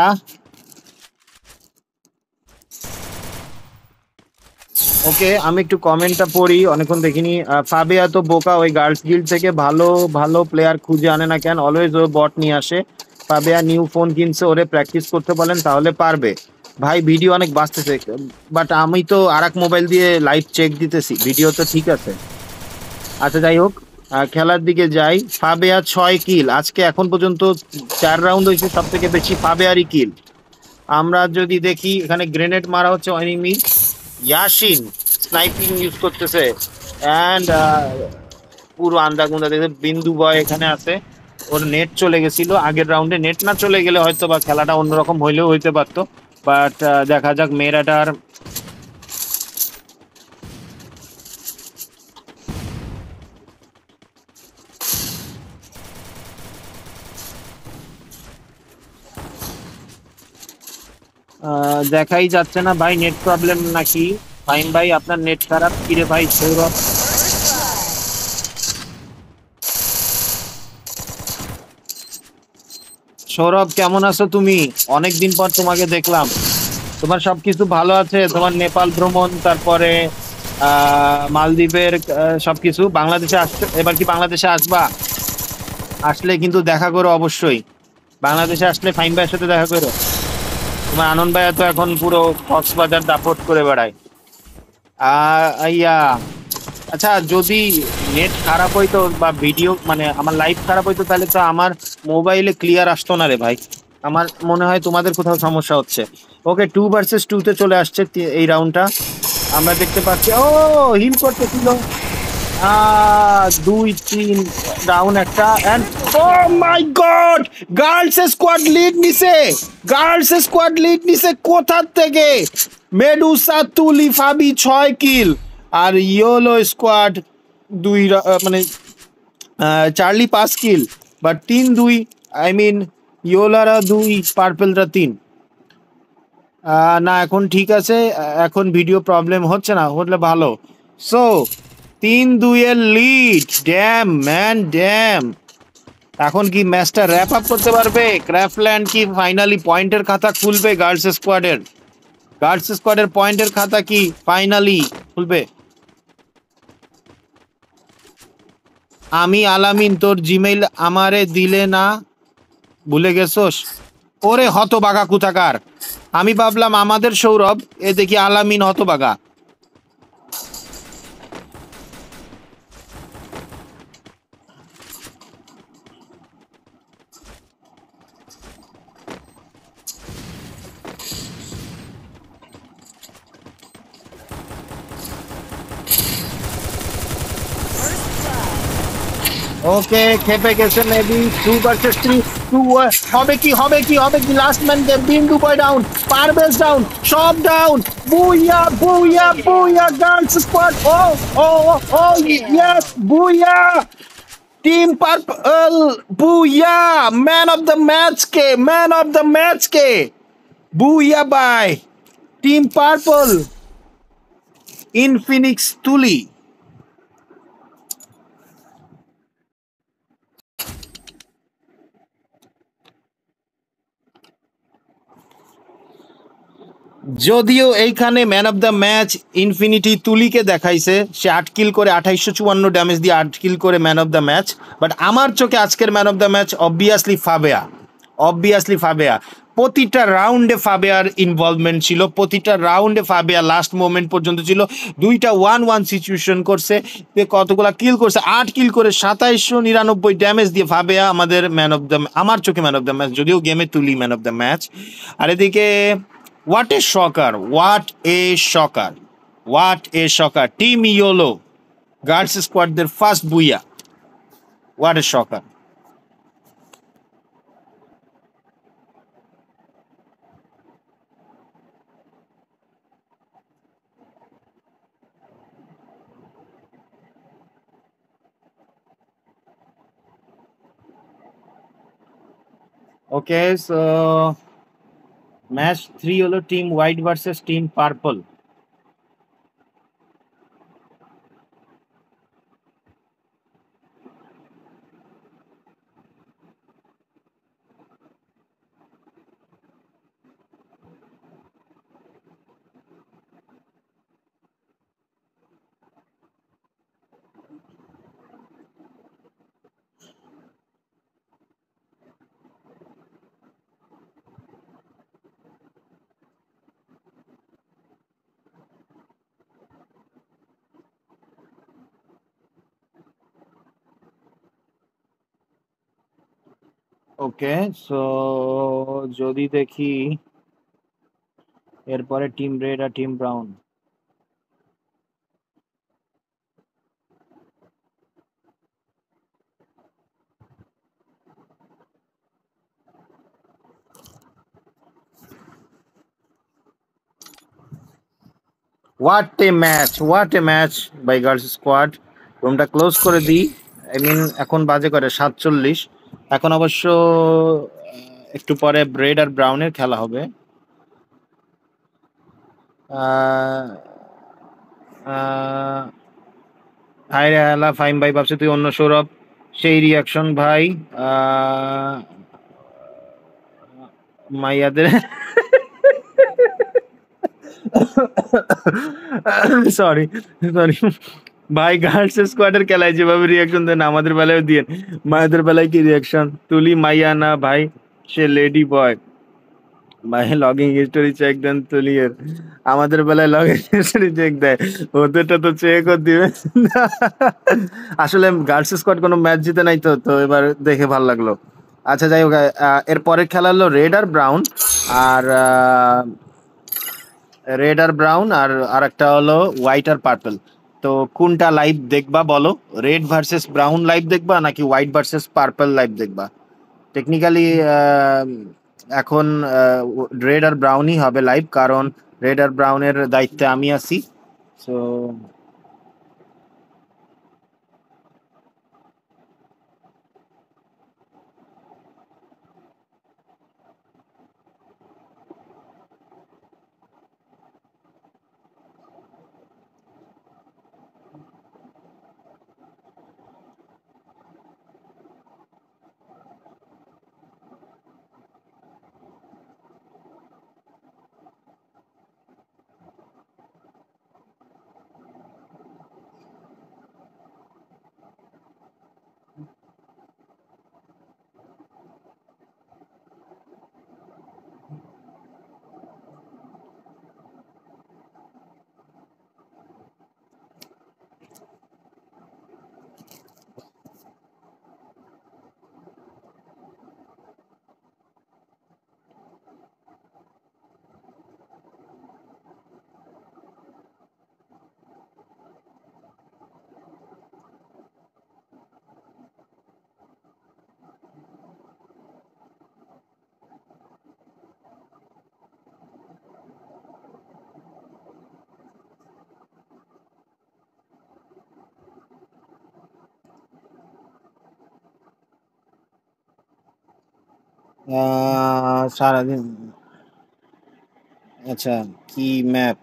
Speaker 1: ওকে আমি একটু কমেন্টটা পড়ি, অনেকক্ষণ দেখিনি। আহ, ফাবিয়া তো বোকা, ওই গার্লস গিল্ড থেকে ভালো ভালো প্লেয়ার খুঁজে আনে না কেন, অলওয়েজ ও বট নিয়ে আসে। ফাবিয়া নিউ ফোন কিনছে, ওরে প্র্যাকটিস করতে বলেন তাহলে পারবে। ভাই ভিডিও অনেক বাঁচতেছে, বাট আমি তো আর এক মোবাইল দিয়ে লাইভ চেক দিতেছি, ভিডিও তো ঠিক আছে। আচ্ছা যাই হোক, আহ, খেলার দিকে যাই। ফাবেয়া ছয় কিল আজকে, এখন পর্যন্ত চার রাউন্ড হয়েছে, সব থেকে বেশি ফাবেয়ারই কিল। আমরা যদি দেখি এখানে গ্রেনেড মারা হচ্ছে এনিমি, ইয়াসিন স্নাইপিং ইউজ করতেছে, অ্যান্ড পুরো আন্দা গুন্দা দেখে বিন্দু বয় এখানে আছে, ওর নেট চলে গেছিল আগের রাউন্ডে, নেট না চলে গেলে হয়তো বা খেলাটা অন্যরকম হইলেও হইতে পারতো, বাট দেখা যাক মেয়েরাটার। আহ, দেখাই যাচ্ছে না ভাই, নেট প্রবলেম নাকি? ফাইন ভাই আপনার নেট খারাপ, কিরে ভাই সৌরভ? সৌরভ কেমন আছো তুমি? অনেকদিন পর তোমাকে দেখলাম, তোমার সবকিছু ভালো আছে? তোমার নেপাল ভ্রমণ, তারপরে আহ মালদ্বীপের আহ, সবকিছু, বাংলাদেশে আসছে এবার কি বাংলাদেশে আসবা? আসলে কিন্তু দেখা করো অবশ্যই, বাংলাদেশে আসলে ফাইন ভাইয়ের সাথে দেখা করো। তোমার আনন্দ ভাইয়া তো এখন পুরো কক্সবাজার দাপট করে বেড়ায়। আহ ইয়া, আচ্ছা যদি নেট খারাপ হইতো বা ভিডিও মানে আমার লাইভ খারাপ হইতো, তাহলে তো আমার মোবাইলে ক্লিয়ার আসতো না রে ভাই। আমার মনে হয় তোমাদের কোথাও সমস্যা হচ্ছে। ওকে, টু ভার্সেস টু তে চলে আসছে তি- এই রাউন্ডটা আমরা দেখতে পাচ্ছি। ও হিল করতেছিল, আহ দুই তিন ডাউন একটা, and oh my god, girls squad lead নিছে, গার্লস স্কোয়াড লিড নিছে কোথার থেকে? মেডুসা তুলি ফাবি ছয় কিল, আর ইয়োলো স্কোয়াড দুই রা- আহ, মানে আহ, চার্লি পাঁচ কিল, বাট তিন দুই, আই মিন ইয়োলারা দুই পার্পেলরা তিন। আহ, না এখন ঠিক আছে, আহ, এখন ভিডিও প্রবলেম হচ্ছে না, হলে ভালো। সো তিন দুইয়ের লিড, ড্যাম ম্যান ড্যাম। এখন কি ম্যাচটা র্যাপ আপ করতে পারবে ক্র্যাফল্যান্ড? কি ফাইনালি পয়েন্টের খাতা খুলবে গার্লস স্কোয়াডের? গার্লস স্কোয়াডের পয়েন্টের খাতা কি ফাইনালি খুলবে? আমি আলামিন, তোর জিমেইল আমারে দিলে না, ভুলে গেছোস? ওরে হতবাগা কুথাকার, আমি ভাবলাম আমাদের সৌরভ, এ দেখি আলামিন হতবাগা।
Speaker 2: First blood.
Speaker 1: ওকে, খেপে গেছে maybe. Two versus three, two হবে কি হবে কি হবে কি? Last man game, Bindu boy down, Parvez down, সব down. Booyah booyah booyah girls squad. ও ও ও yes, booyah team purple, booyah. Man of the match কে, ম্যান অফ দ্য ম্যাচ কে, booyah by team purple, Infinix Tuli. যদিও এইখানে man of the match Infinity তুলিকে দেখাইছে, সে আট কিল করে আঠাইশশো চুয়ান্ন ড্যামেজ দিয়ে আট কিল করে man of the match. But আমার চোখে আজকের man of the match obviously Fabia, obviously Fabia. প্রতিটা রাউন্ডে ফাবেয়ার ইনভলভমেন্ট ছিল, প্রতিটা রাউন্ডে ফাবেয়া লাস্ট মোমেন্ট পর্যন্ত ছিল। দুইটা ওয়ান ওয়ান সিচুয়েশন করছে, কতগুলা কিল করছে, আট কিল করে সাতাইশশো নিরানব্বই ড্যামেজ দিয়ে ফাবেয়া আমাদের ম্যান অফ দ্য, আমার চোখে ম্যান অফ দ্য ম্যাচ, যদিও গেমে Tuli man of the match. আর এদিকে what a shocker, what a shocker, what a shocker. Team YOLO, Guards Squad, their first booyah. What a shocker. Okay, so match three holo team white versus team purple. Okay, so যদি দেখি এরপরে team red আর team brown. What a match, what a match by girls squad. রুমটা close করে দিই। I mean এখন বাজে করে সাতচল্লিশ। এখন অবশ্য আহ, একটু পরে রেড আর ব্রাউনের খেলা হবে। আহ, আহ, হাই রে হেলা ফাইম ভাই, ভাবছি তুই অন্য সৌরভ। সেই রিয়াকশন ভাই। আহ, মাইয়াদের সরি সরি ভাই, গার্লস স্কোয়াডের খেলায় যেভাবে রিয়াকশন দেন আমাদের বেলায় দিয়ে, মায়েদের বেলায় কি রিয়াকশন? তুলি মাইয়া না ভাই, সে লেডি বয় ভাই। লগিং হিস্টোরি চেক দেন তুলিয়ের, আমাদের বেলায় লগিং হিস্টোরি চেক দেয়, ওদেরটা তো চেকও দিবে। আসলে গার্লস স্কোয়াড কোনো ম্যাচ জিতে নাই তো, তো এবার দেখে ভালো লাগলো। আচ্ছা যাই হোক, আহ, এর পরের খেলা হলো রেড আর ব্রাউন। আর রেড আর ব্রাউন আর আর একটা হলো হোয়াইট আর পার্পল। তো কোনটা লাইভ দেখবা বলো? রেড ভার্সেস ব্রাউন লাইভ দেখবা নাকি হোয়াইট ভার্সেস পার্পল লাইভ দেখবা? টেকনিক্যালি এখন রেড আর ব্রাউনই হবে লাইভ, কারণ রেড আর ব্রাউনের দায়িত্বে আমি আছি। সো আহ, সারাদিন আচ্ছা কি ম্যাপ?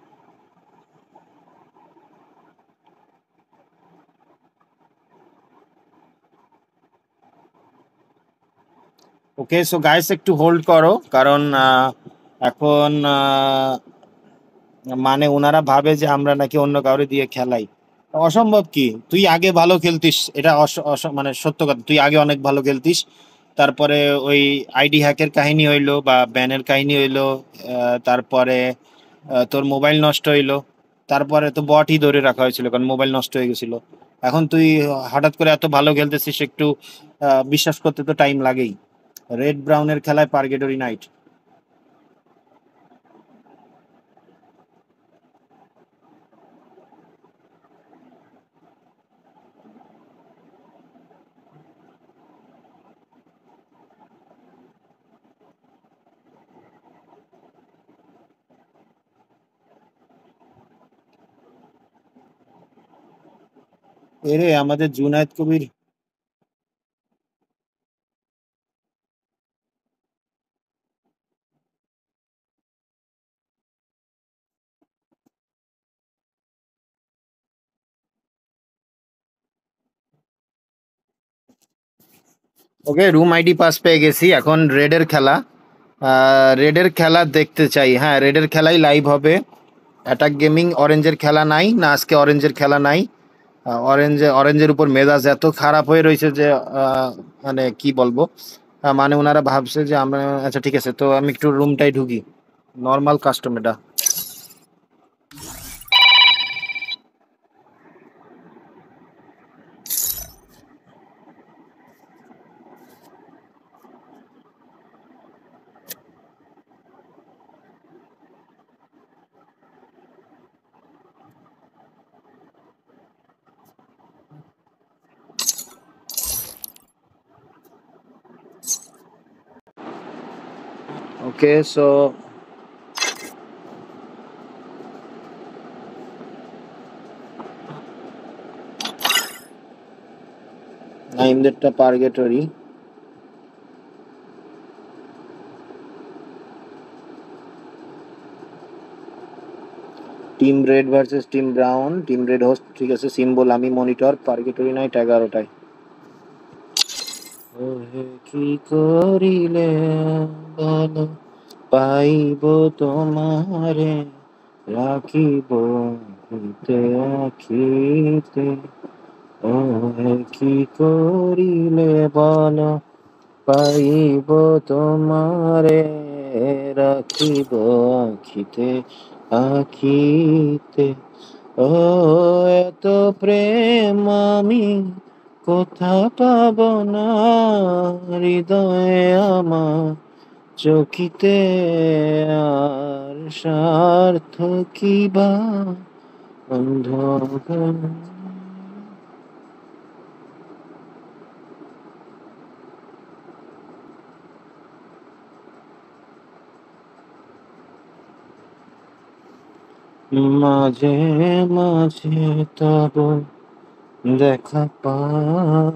Speaker 1: ওকে সো গাইস একটু হোল্ড করো, কারণ আহ, এখন আহ, মানে ওনারা ভাবে যে আমরা নাকি অন্য কাউরে দিয়ে খেলাই। অসম্ভব কি, তুই আগে ভালো খেলতিস, এটা অস- অস- মানে সত্য কথা, তুই আগে অনেক ভালো খেলতিস। তারপরে ওই আইডি হ্যাকের কাহিনী হইলো বা ব্যানের কাহিনী হইলো, আহ, তারপরে আহ, তোর মোবাইল নষ্ট হইলো, তারপরে তো বটই ধরে রাখা হয়েছিল কারণ মোবাইল নষ্ট হয়ে গেছিল। এখন তুই হঠাৎ করে এত ভালো খেলতেছিস, একটু আহ, বিশ্বাস করতে তো টাইম লাগেই। রেড ব্রাউনের খেলায় পার্গেটরি নাইট। এরে আমাদের Junaid Kabir. Okay room ID pass পেয়ে গেছি, এখন রেডের খেলা। রেডের খেলা দেখতে চাই, হ্যাঁ রেডের খেলাই লাইভ হবে। অ্যাটাক গেমিং অরেঞ্জের খেলা নাই না, আজকে অরেঞ্জের খেলা নাই। অরেঞ্জে অরেঞ্জের উপর মেজাজ এত খারাপ হয়ে রয়েছে যে আহ, মানে কি বলবো। আহ, মানে ওনারা ভাবছে যে আমরা, আচ্ছা ঠিক আছে, তো আমি একটু রুমটাই ঢুকি। নর্মাল কাস্টম এটা। ওকে সো নাইমদেরটা purgatory. Team red versus team brown, team red host, ঠিক আছে সিম্বল আমি মনিটর, পার্গেটরি নাইট এগারোটায়। ওহে কি করিলে বলো, পাইব তোমারে, রাখিব আখিতে আখিতে। ওহে কি করিলে বলো, পাইব তোমারে, রাখিব আখিতে আখিতে। ও এত প্রেম আমি কোথা পাব না, হৃদয়ে আমার চকিতে আর স্বার্থ কি বা অন্ধকার। মাঝে মাঝে তব দেখা পাই,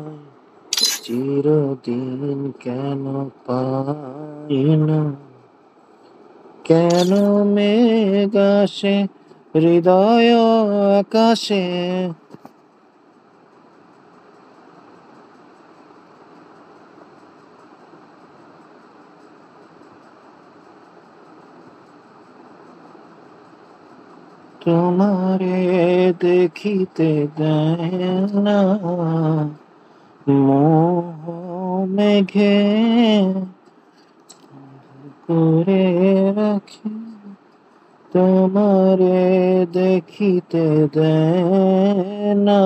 Speaker 1: চিরদিন কেন পাই না, কেন মেঘ আসে হৃদয় আকাশে। তোমারে দেখিতে দেয় না, মোহ মেঘে করে রাখি, তোমারে দেখিতে দেয় না,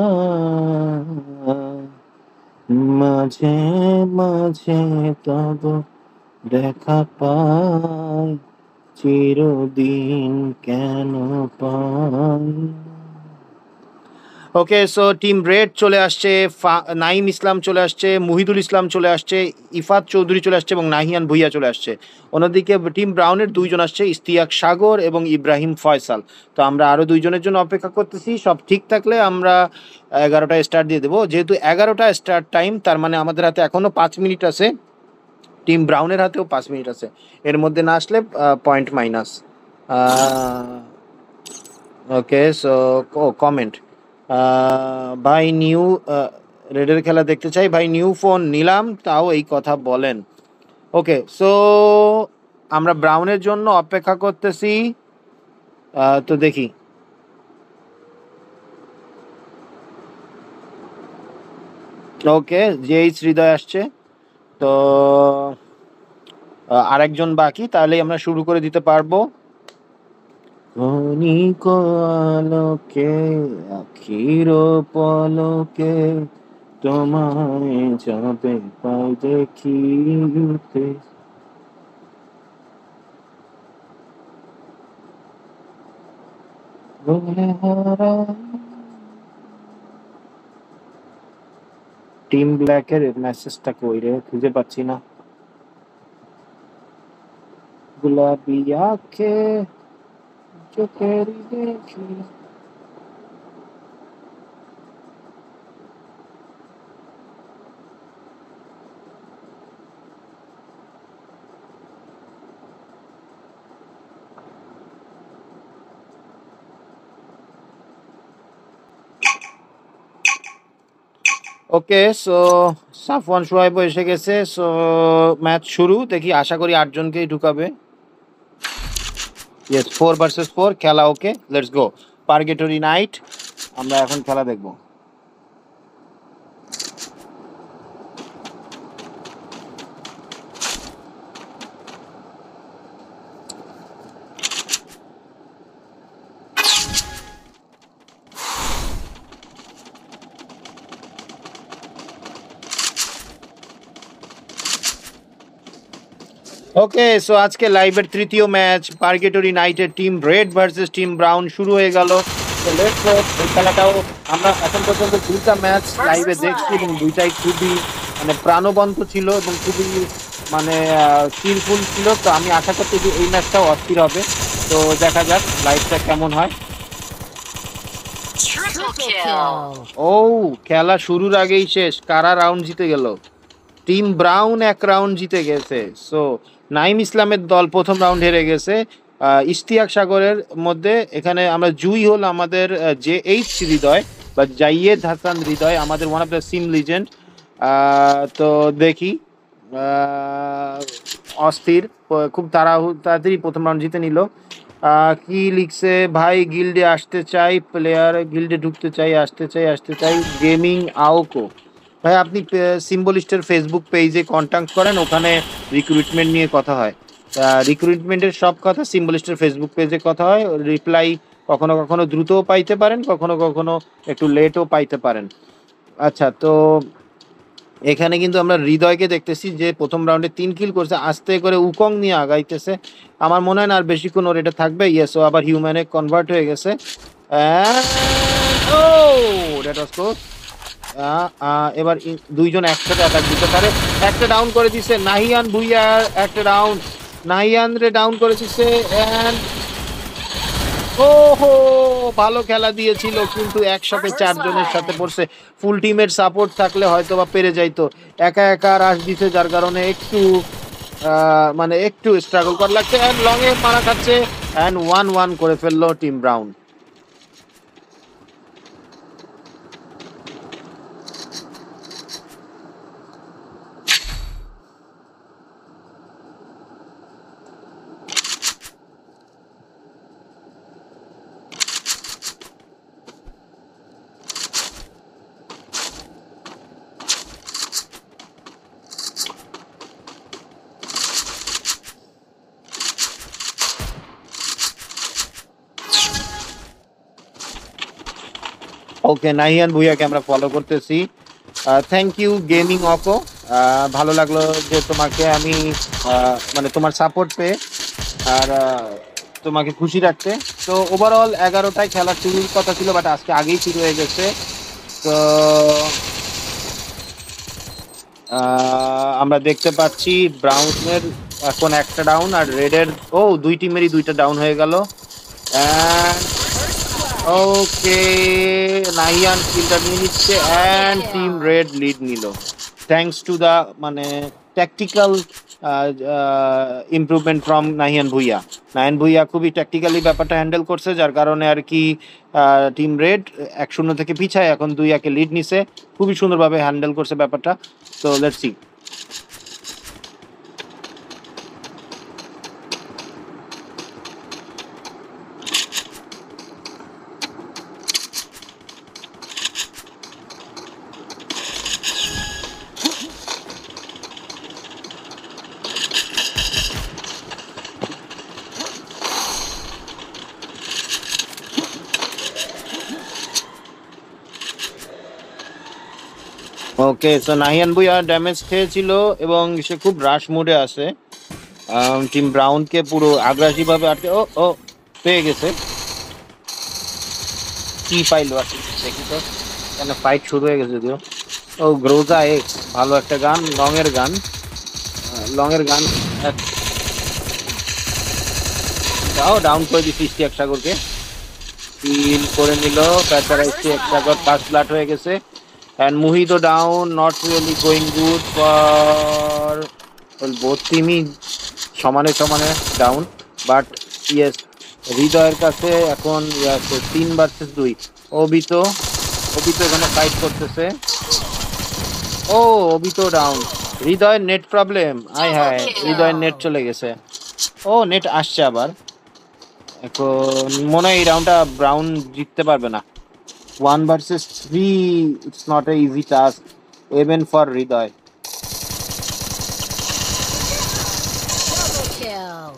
Speaker 1: মাঝে মাঝে তব দেখা পাই, চিরদিন কেন পাই। ওকে সো টিম রেড চলে আসছে, ফা- নাইম ইসলাম চলে আসছে, মুহিদুল ইসলাম চলে আসছে, ইফাত চৌধুরী চলে আসছে এবং নাহিয়ান ভুইয়া চলে আসছে। অন্যদিকে টিম ব্রাউনের দুইজন আসছে, ইস্তিয়াক সাগর এবং ইব্রাহিম ফয়সাল। তো আমরা আরো দুইজনের জন্য অপেক্ষা করতেছি, সব ঠিক থাকলে আমরা এগারোটায় স্টার্ট দিয়ে দেবো। যেহেতু এগারোটা স্টার্ট টাইম, তার মানে আমাদের হাতে এখনো পাঁচ মিনিট আছে। টিম ব্রাউনের হাতেও পাঁচ মিনিট আছে, এর মধ্যে না আসলে point minus. Okay, so comment, ভাই নিউ রেডের খেলা দেখতে চাই ভাই, নিউ ফোন নিলাম তাও এই কথা বলেন। ওকে, সো আমরা ব্রাউনের জন্য অপেক্ষা করতেছি, আহ, তো দেখি। ওকে, জেইচ হৃদয় আসছে, তো আহ, আরেকজন বাকি, তাহলেই আমরা শুরু করে দিতে পারবো। ক্ষণিক আলোকে আখির পলকে তোমায় যাবে পাই দেখিতে। বলে হারাই। টিম ব্ল্যাকের মেসেজটা কই রে, খুঁজে পাচ্ছি না। গুলাবি আঁখে চোখের দেখি। ওকে, সো সাফওয়ান সোহাইব এসে গেছে, সো ম্যাচ শুরু, দেখি, আশা করি আটজনকেই ঢুকাবে। ইয়েস, ফোর ভার্সেস ফোর খেলা। Okay, let's go, purgatory night, আমরা এখন খেলা দেখব। ওকে, সো আজকে লাইভের তৃতীয় ম্যাচ পার্গেটরি নাইটের team red versus team brown শুরু হয়ে গেল। তো লেটস গো, এই খেলাটাও আমরা এখন পর্যন্ত দুইটা ম্যাচ লাইভে দেখছি এবং দুইটাই খুবই মানে প্রাণবন্ত ছিল এবং খুবই মানে স্কিলফুল ছিল। তো আমি আশা করছি যে এই ম্যাচটাও অস্থির হবে, তো দেখা যাক লাইভটা কেমন হয়।
Speaker 2: Triple kill.
Speaker 1: ও, খেলা শুরুর আগেই শেষ, কারা রাউন্ড জিতে গেল? টিম ব্রাউন এক রাউন্ড জিতে গেছে। সো নাইম ইসলামের দল প্রথম রাউন্ড হেরে গেছে। আহ, ইশতিয়াক সাগরের মধ্যে এখানে আমরা জুই হল আমাদের জে এইচ হৃদয় বা জাইয়েদ হাসান হৃদয়, আমাদের one of the sim legend. তো দেখি, আহ, অস্থির, প- খুব তাড়াহু তাড়াতাড়ি প্রথম রাউন্ড জিতে নিল। আহ, কি লিখছে ভাই, গিল্ডে আসতে চাই, প্লেয়ার গিল্ডে ঢুকতে চাই, আসতে চাই আসতে চাই গেমিং আওকো। ভাই আপনি সিম্বলিস্টের ফেসবুক পেজে কন্ট্যাক্ট করেন, ওখানে রিক্রুটমেন্ট নিয়ে কথা হয়। রিক্রুটমেন্টের সব কথা সিম্বলিস্টের ফেসবুক পেজে কথা হয়, রিপ্লাই কখনো কখনো দ্রুতও পাইতে পারেন, কখনো কখনো একটু লেটও পাইতে পারেন। আচ্ছা, তো এখানে কিন্তু আমরা হৃদয়কে দেখতেছি যে প্রথম রাউন্ডে তিন কিল করছে, আস্তে করে উকং নিয়ে আগাইতেছে। আমার মনে হয় না আর বেশিক্ষণ ওর এটা থাকবে। ইয়েস, ও আবার হিউম্যানে কনভার্ট হয়ে গেছে। ও দ্যাট ওয়াজ ক্লোজ। আহ, আহ, এবার ই- দুইজন একসাথে অ্যাটাক দিতে পারে। একটা ডাউন করে দিছে নাহিয়ান ভুইয়া, একটা ডাউন, নাহিয়ান রে ডাউন করে দিছে। and ওহো, ভালো খেলা দিয়েছিল কিন্তু একসাথে চারজনের সাথে পড়ছে। ফুল টিমের সাপোর্ট থাকলে হয়তো বা পেরে যাইতো, একা একা রাশ দিছে যার কারণে একটু আহ, মানে একটু স্ট্রাগল করা লাগছে। অ্যান্ড লং এ মারা খাচ্ছে, অ্যান্ড ওয়ান ওয়ান করে ফেললো টিম ব্রাউন। ওকে, নাহিয়ান ভুইয়াকে আমরা ফলো করতেছি। থ্যাংক ইউ গেমিং অকো, ভালো লাগলো যে তোমাকে আমি আহ, মানে তোমার সাপোর্ট পেয়ে আর আহ, তোমাকে খুশি রাখতে। তো ওভারঅল এগারোটায় খেলা শুরুর কথা ছিল, বাট আজকে আগেই শুরু হয়ে গেছে। তো আহ, আমরা দেখতে পাচ্ছি ব্রাউনের এখন একটা ডাউন আর রেডের, ও দুই টিমেরই দুইটা ডাউন হয়ে গেল। ওকে, নাহিয়ান কিলটা নিয়ে নিচ্ছে অ্যান্ড টিম রেড লিড নিল থ্যাঙ্কস টু দা মানে tactical improvement from Nahiyan Bhuiyan. Nahiyan Bhuiyan খুবই ট্যাকটিক্যালি ব্যাপারটা হ্যান্ডেল করছে, যার কারণে আর কি টিম রেড এক শূন্য থেকে পিছায় এখন দুই একে লিড নিছে। খুবই সুন্দরভাবে হ্যান্ডেল করছে ব্যাপারটা। তো let's see. Okay, so Nahiyan Bhuiyan damage খেয়েছিল এবং সে খুব রাশ মোডে আছে। টিম ব্রাউনকে পুরো আগ্রাসী ভাবে আটকে ও ও পেয়ে গেছে। কি পাইলো আর কি দেখি তো, এখানে ফাইট শুরু হয়ে গেছে যদিও। ও গ্রোজা এক্স, ভালো একটা গান, লং এর গান, লং এর গান। যাও ডাউন করে দিচ্ছি এক সাগরকে, কিল করে নিল। প্যাচারাইজটি এক সাগর পাঁচ ফ্ল্যাট হয়ে গেছে। And Mohito down, not really going good for well, both teamই সমানে সমানে ডাউন, বাট ইয়েস হৃদয়ের কাছে এখন তিন ভার্সেস দুই। অবিত অবিত এখানে ফাইট করতেছে। ও অবিত ডাউন। হৃদয়ের নেট প্রবলেম, আয় হায়, হৃদয়ের নেট চলে গেছে। ও নেট আসছে আবার। এখন মনে হয় এই রাউন্ডটা ব্রাউন জিততে পারবে না। One versus three, it's not an easy task, even for Hriday.
Speaker 2: Double kill.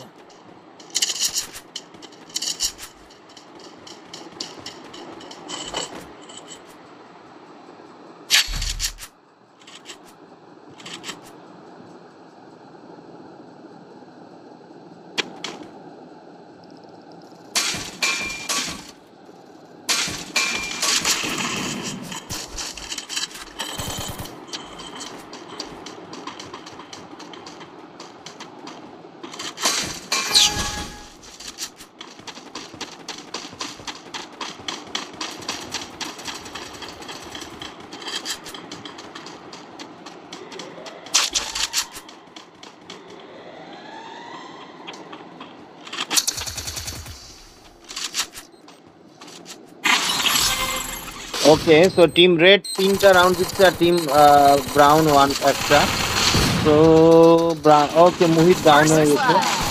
Speaker 1: Okay, so team red তিনটা রাউন্ড জিতছে আর টিম ব্রাউন ওয়ান একটা। তো ব্রাউন, ওকে মোহিত ডাউন হয়ে
Speaker 2: First
Speaker 1: গেছে।
Speaker 2: blood.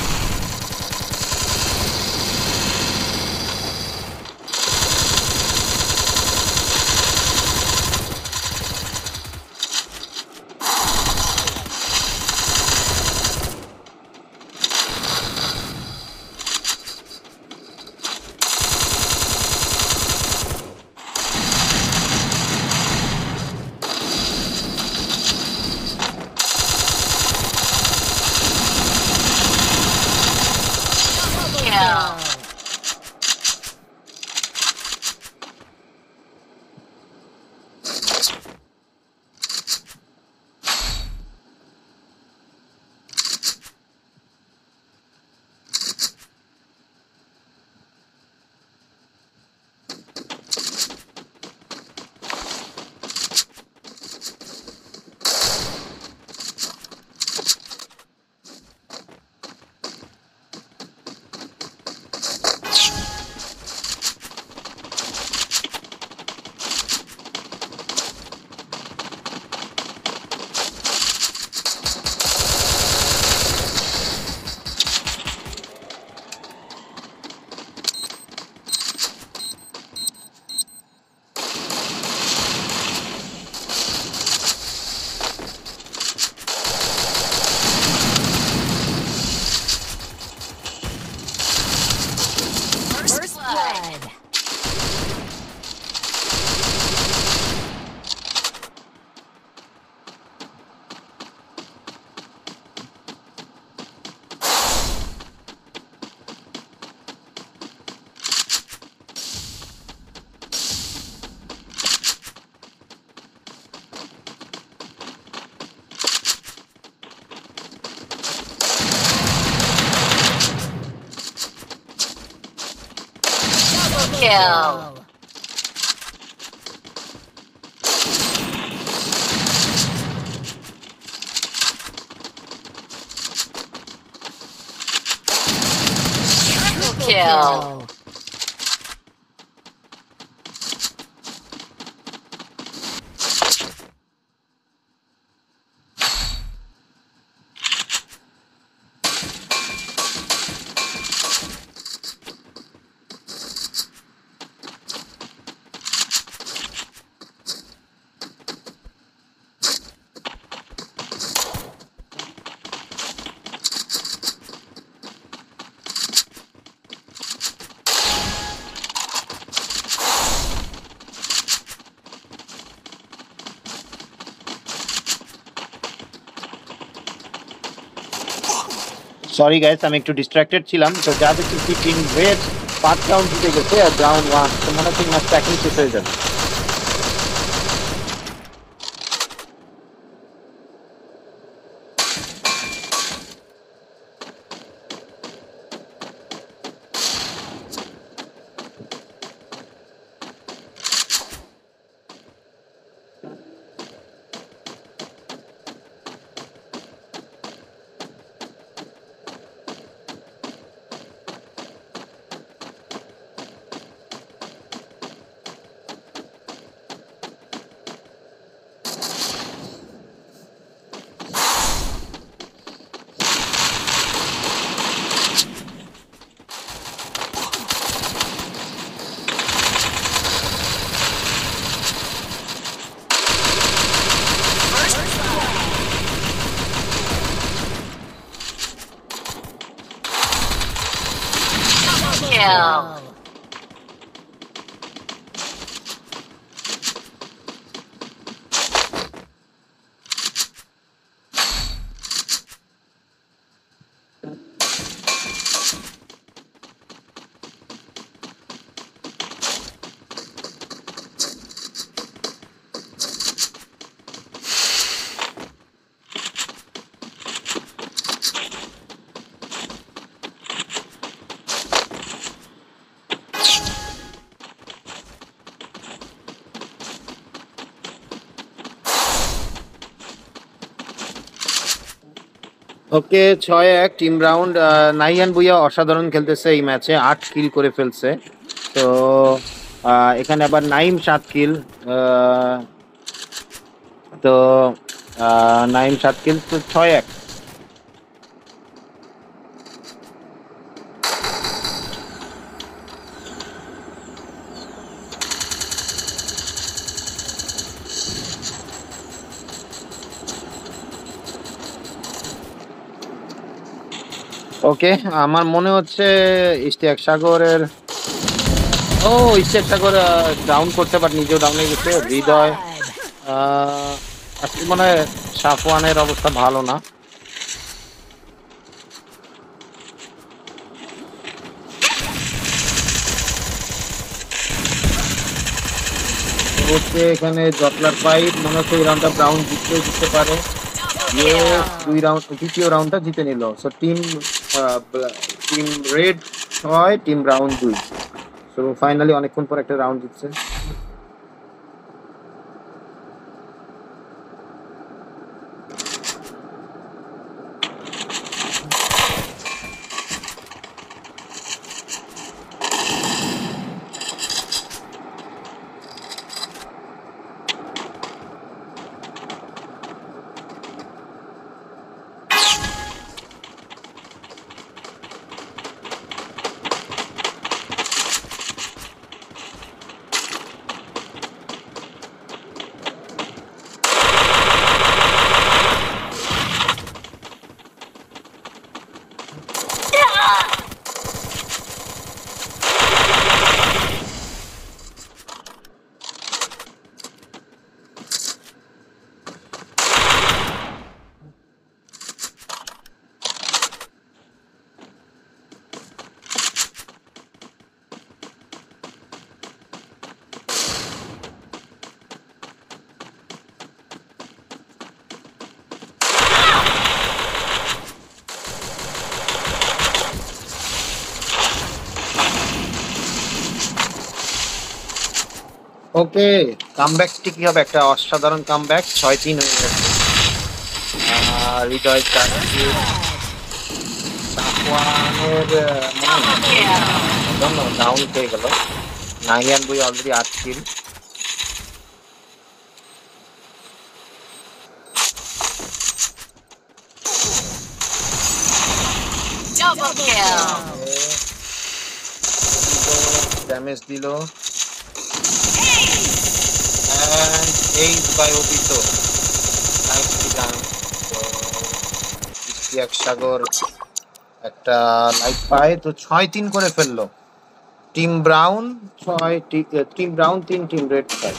Speaker 2: Kill. First blood. Double kill. kill.
Speaker 1: Sorry guys, আমি একটু distracted ছিলাম। তো যা দেখছি টিম রেড পাঁচ রাউন্ড জিতে গেছে আর রাউন্ড ওয়ান, তো মনে হচ্ছে ম্যাচ প্যাকিং শেষ হয়ে যাবে।
Speaker 2: Kill.
Speaker 1: ওকে, ছয় এক টিম রাউন্ড। নাইয়ান ভুইয়া অসাধারণ খেলতেছে এই ম্যাচে, আট কিল করে ফেলছে। তো আহ, এখানে আবার নাইম সাত কিল। তো আহ, নাইম সাত কিল, তো ছয় এক। ওকে, আমার মনে হচ্ছে ইশতিয়াক সাগরের, ও ইশতিয়াক সাগর ডাউন করতে, বাট নিজেও ডাউন হয়ে গেছে। হৃদয় আহ, আজকে মনে হয় সাফওয়ানের অবস্থা ভালো না। হচ্ছে এখানে জটলার ফাইট, মনে হচ্ছে এই রাউন্ডটা ব্রাউন জিততেও জিততে পারে। ইয়ে দুই রাউন্ড, দ্বিতীয় রাউন্ডটা জিতে নিল। সো টিম টিম রেড ছয়, টিম ব্রাউন দুই। সো ফাইনালি অনেকক্ষণ পর একটা রাউন্ড জিতছে। ওকে, কামব্যাকটি কি হবে? একটা অসাধারণ কামব্যাক, ছয় তিন হয়ে গেছে। আর হৃদয় চার কিল, ওয়ানের ডাউন হয়ে গেল। নাইয়ান বই অলরেডি আট কিল।
Speaker 2: Double kill.
Speaker 1: ড্যামেজ দিল and eight by Obito. Nicely done. তো ইশতিয়াক সাগর একটা লাইক পায়, তো ছয় তিন করে ফেললো টিম ব্রাউন। ছয় টিম ব্রাউন তিন টিম রেড ছয়।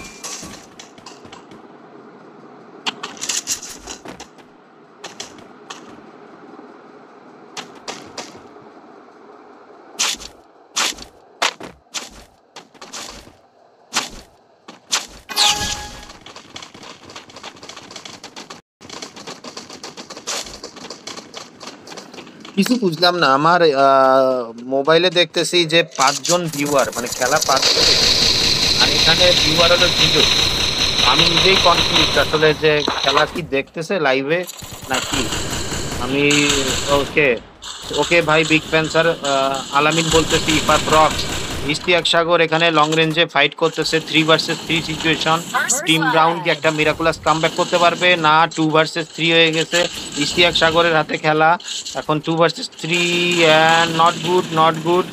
Speaker 1: কিছু বুঝলাম না, আমার মোবাইলে দেখতেছি যে পাঁচজন ভিউয়ার, মানে খেলা পাঁচজন, আর এখানে ভিউয়ার হলো জিরো। আমি নিজেই কনফিউজ আসলে যে খেলা কি দেখতেছে লাইভে নাকি। আমি ওকে ওকে ভাই, বিগ ফ্যান স্যার। আলামিন বলতেছি ইফাত রক। ইশতিয়াক সাগর এখানে লং রেঞ্জে ফাইট করতেছে, three versus three situation. Team brown কি একটা মিরাকুলাস কামব্যাক করতে পারবে না? টু ভার্সেস থ্রি হয়ে গেছে, ইশতিয়াক সাগরের হাতে খেলা এখন two versus three. And not good, not good.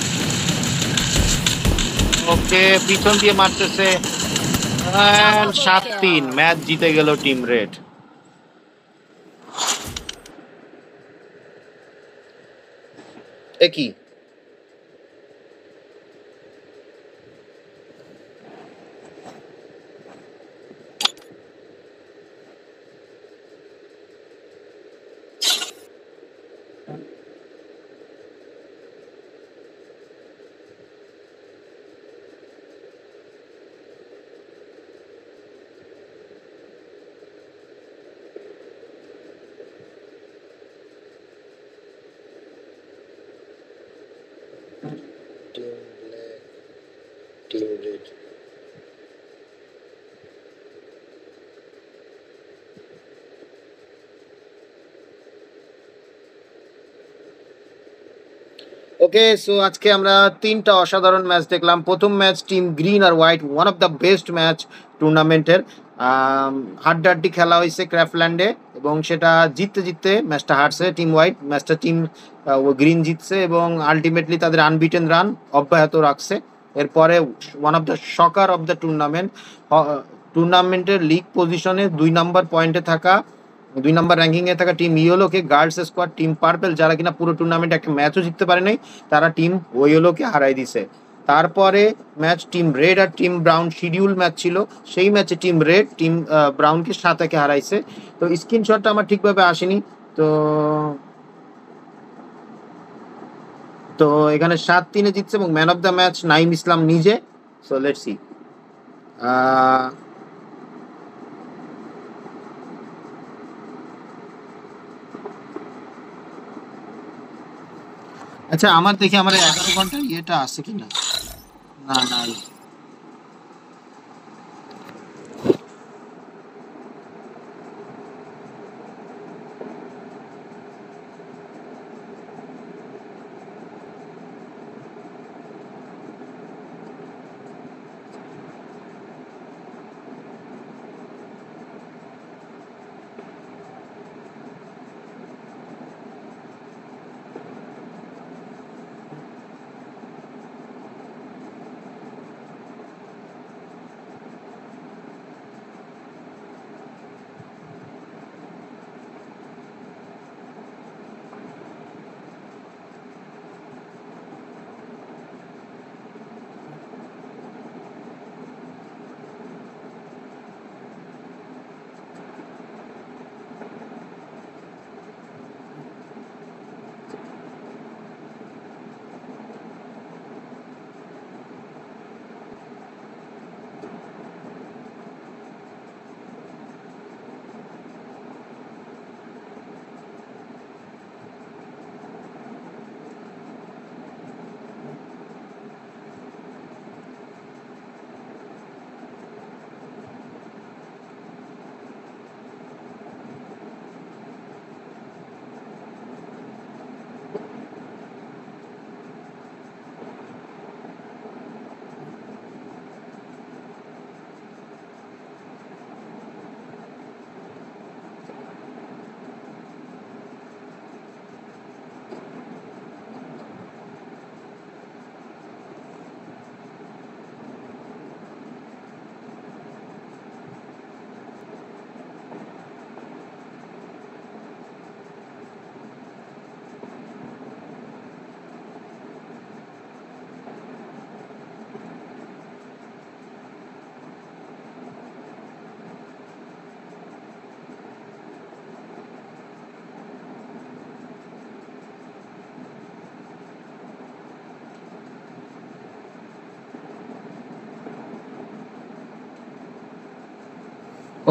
Speaker 1: Okay পিছন দিয়ে মারতেছে, সাত তিন। ম্যাচ জিতে গেল টিম রেড। একই team black, team red. Okay, so আজকে আমরা তিনটা অসাধারণ ম্যাচ দেখলাম। প্রথম ম্যাচ টিম গ্রিন আর white, one of the best match টুর্নামেন্টের। হাড্ডাহাড্ডি খেলা হয়েছে ক্র্যাফল্যান্ডে, এবং সেটা জিততে জিততে ম্যাচটা হারছে টিম হোয়াইট। ম্যাচটা টিম গ্রিন জিতছে এবং আলটিমেটলি তাদের আনবিটেন রান অব্যাহত রাখছে। এরপরে one of the shocker of the tournament, টুর্নামেন্টের লিগ পজিশনে দুই নম্বর পয়েন্টে থাকা, দুই নম্বর র্যাঙ্কিংয়ে থাকা টিম ইয়েলোকে গার্লস স্কোয়াড টিম পার্পেল, যারা কিনা পুরো টুর্নামেন্টে একটা ম্যাচও জিততে পারে নাই, তারা টিম ওয়েলোকে হারাই দিছে। তারপরে ম্যাচ টিম রেড আর টিম ব্রাউন শিডিউল ম্যাচ ছিল, সেই ম্যাচে টিম রেড টিম ব্রাউনকে সাত একে হারাইছে। তো স্ক্রিনশটটা আমার ঠিকভাবে আসেনি, তো তো এখানে সাত তিনে জিতছে এবং man of the match Naim Islam নিজে। So let's see. আচ্ছা আমার দেখি আমার এগারো ঘন্টা ইয়েটা আছে কিনা। না না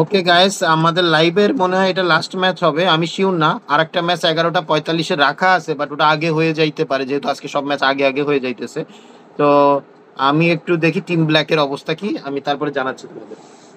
Speaker 1: ওকে গাইস, আমাদের লাইভের মনে হয় এটা লাস্ট ম্যাচ হবে, আমি শিওর না। আরেকটা ম্যাচ এগারোটা পঁয়তাল্লিশে রাখা আছে, বাট ওটা আগে হয়ে যাইতে পারে, যেহেতু আজকে সব ম্যাচ আগে আগে হয়ে যাইতেছে। তো আমি একটু দেখি টিম ব্ল্যাকের অবস্থা কি, আমি তারপরে জানাচ্ছি তোমাদের।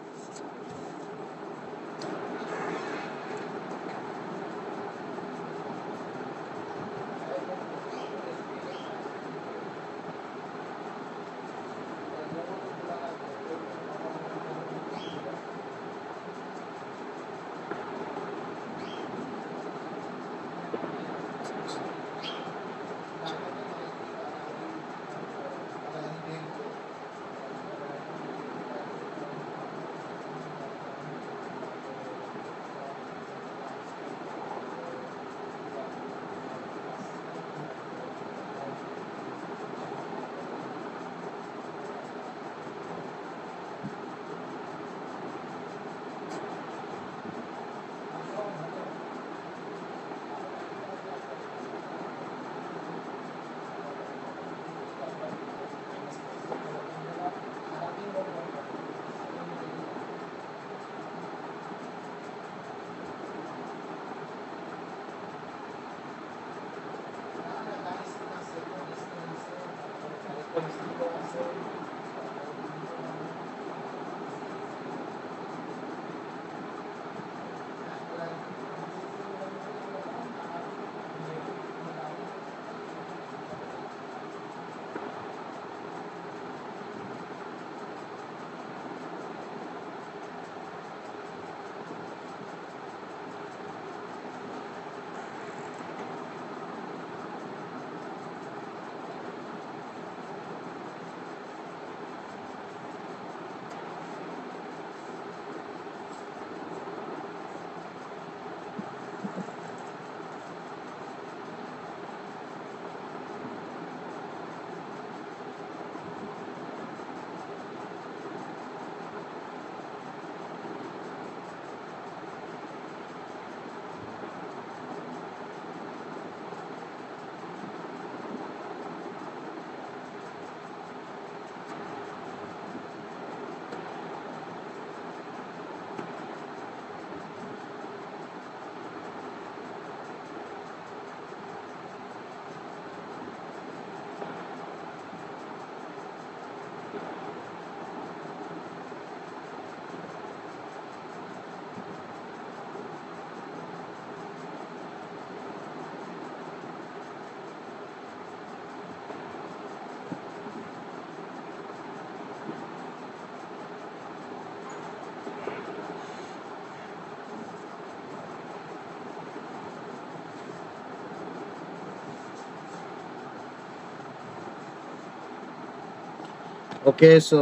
Speaker 1: ওকে, সো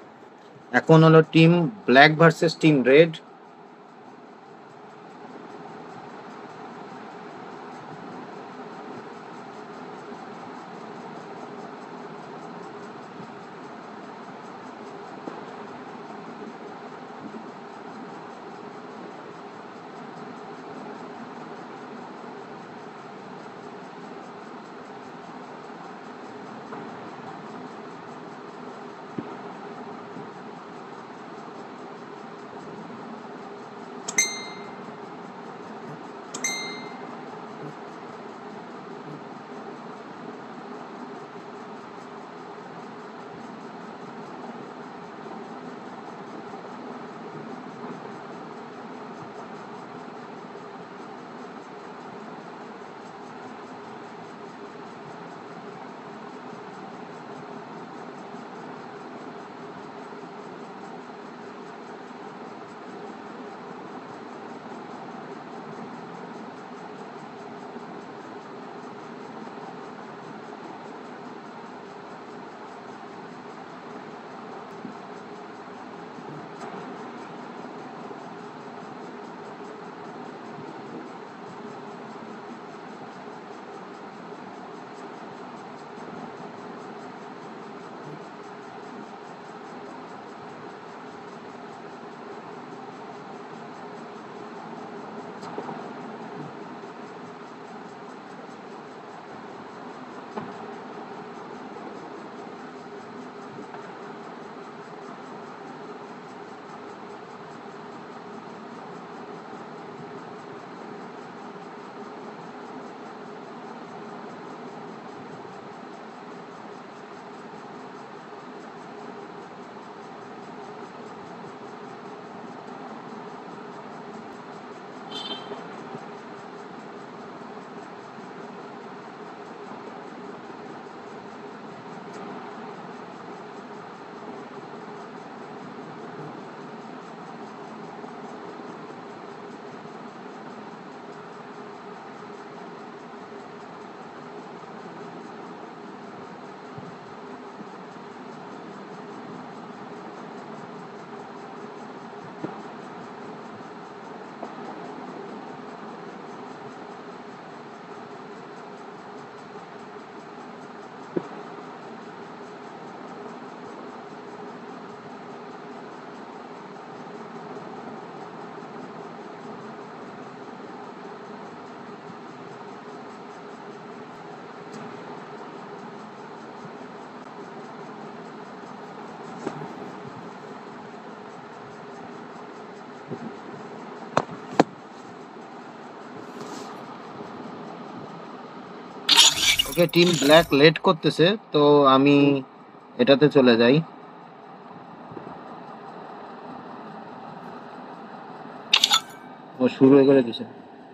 Speaker 1: এখন হলো team black versus team red. Okay, team black late করতেছে, তো আমি এটাতে চলে যাই। ও শুরু হয়ে করে দিছে।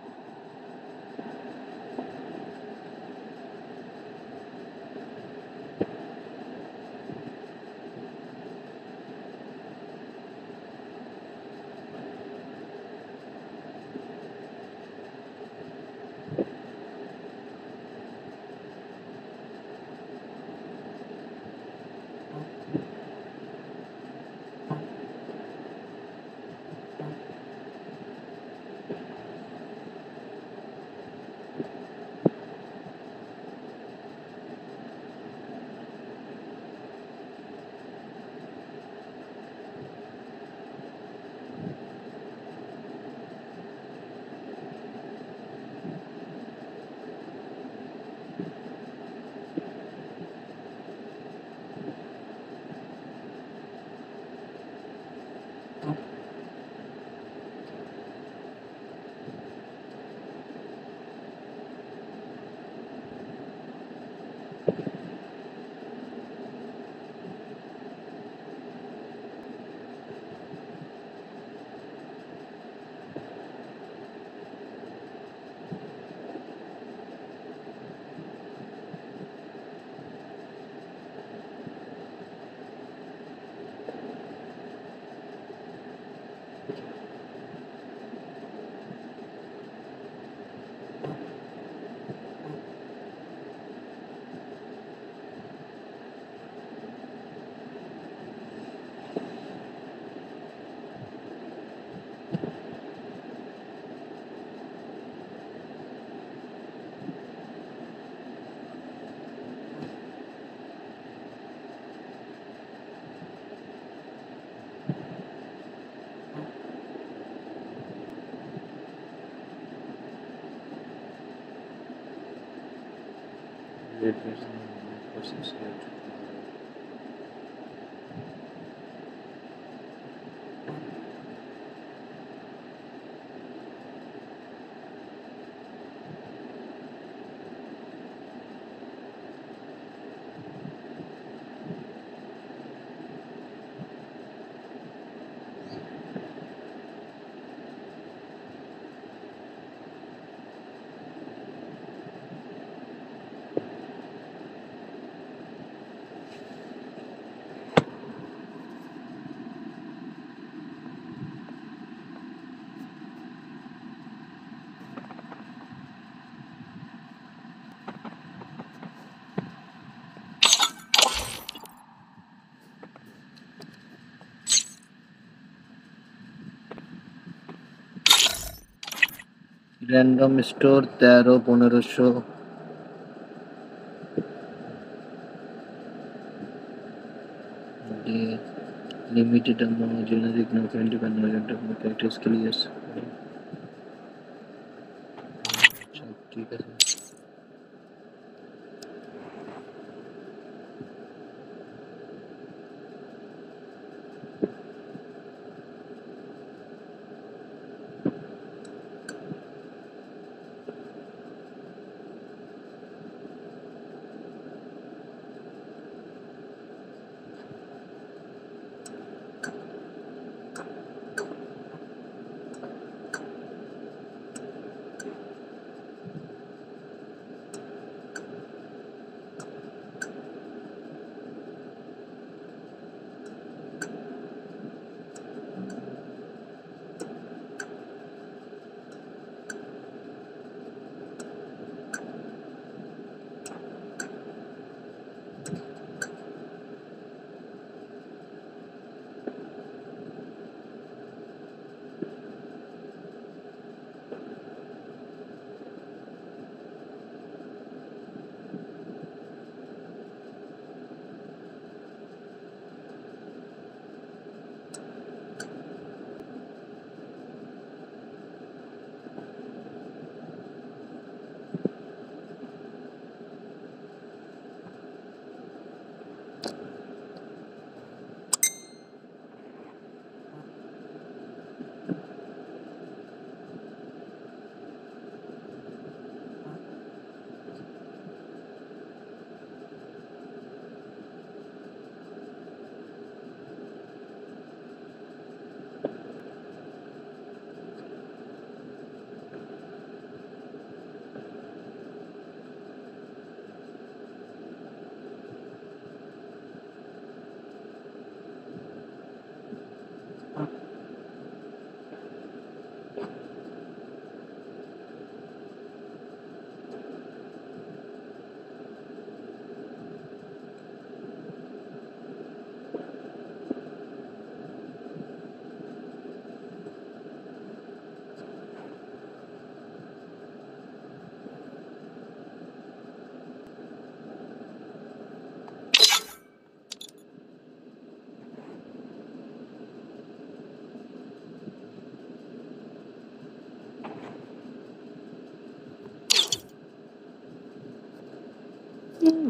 Speaker 1: র্যান্ডম স্টোর তেরো পনেরোশো limited amount generic no twenty one variant of my characters skill yes আচ্ছা, ঠিক আছে।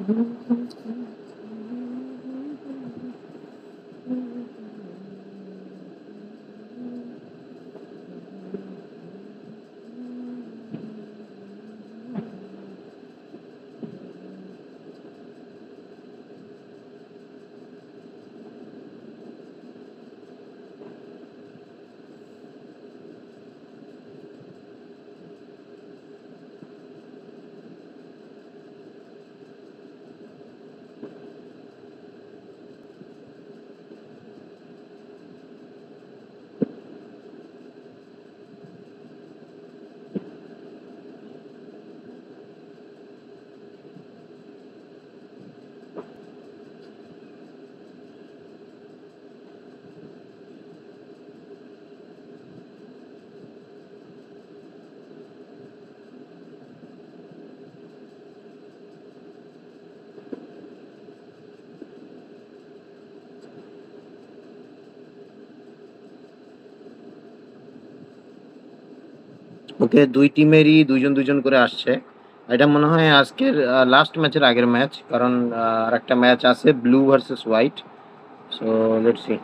Speaker 1: ওকে, দুই টিমেরই দুইজন দুইজন করে আসছে। এটা মনে হয় আজকের লাস্ট ম্যাচের আগের ম্যাচ, কারণ আর একটা ম্যাচ আছে blue versus white. So let's see.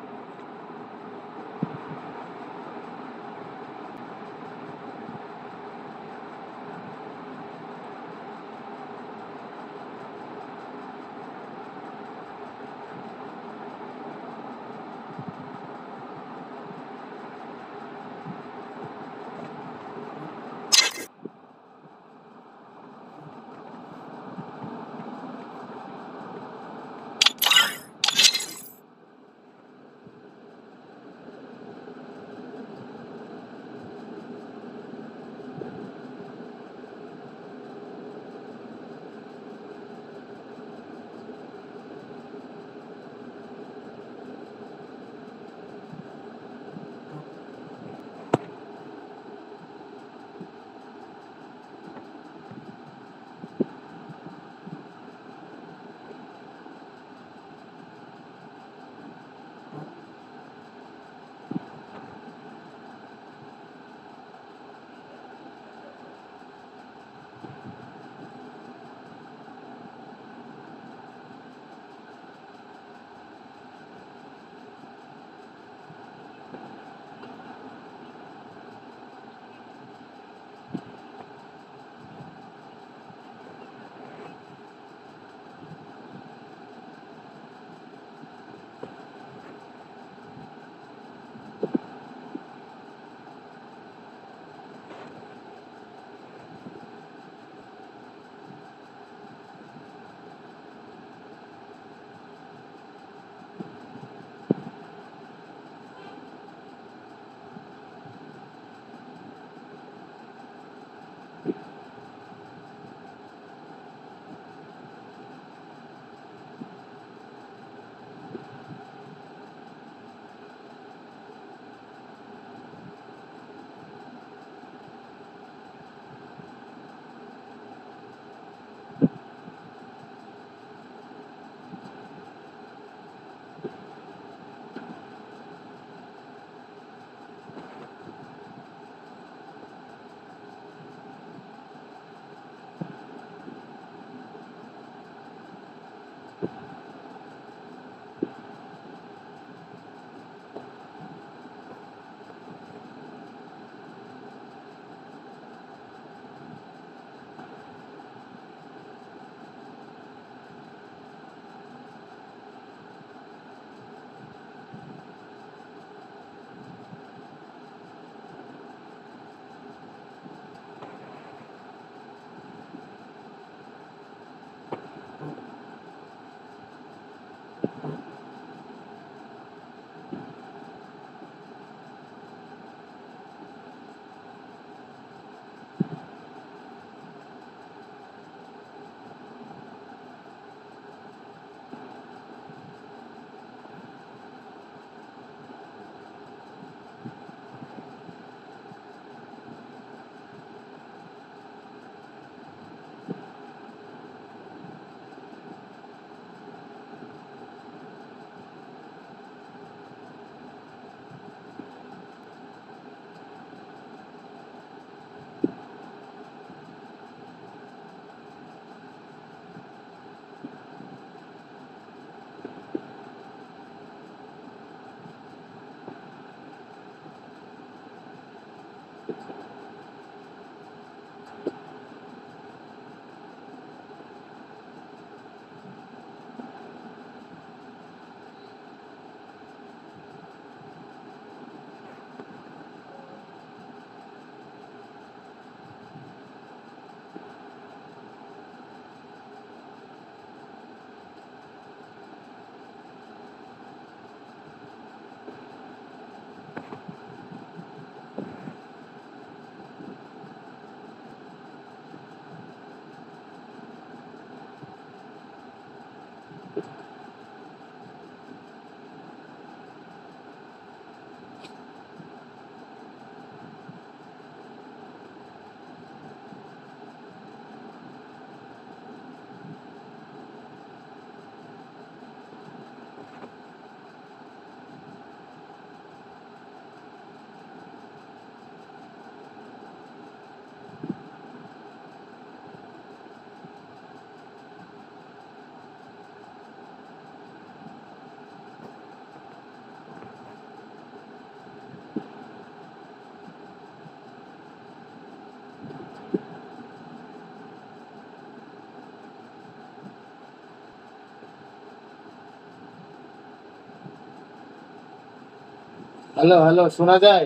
Speaker 1: Hello hello, শোনা যায়?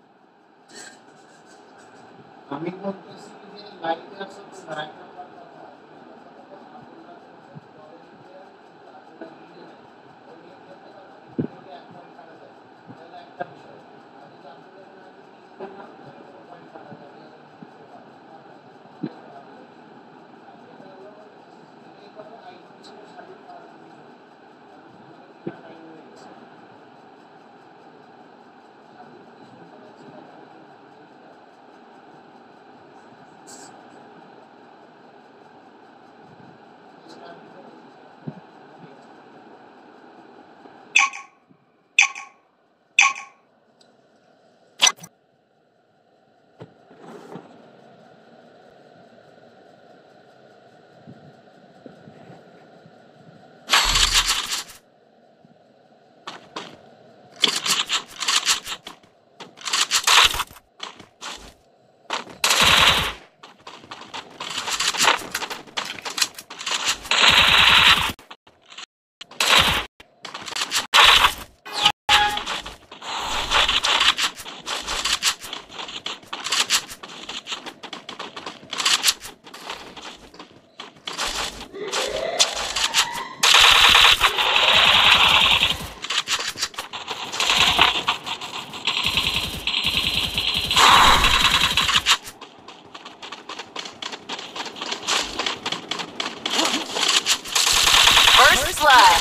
Speaker 1: আমি বলতেছি যে লাইভে আসো তো না, এক নাম্বার কথা।
Speaker 2: First blood.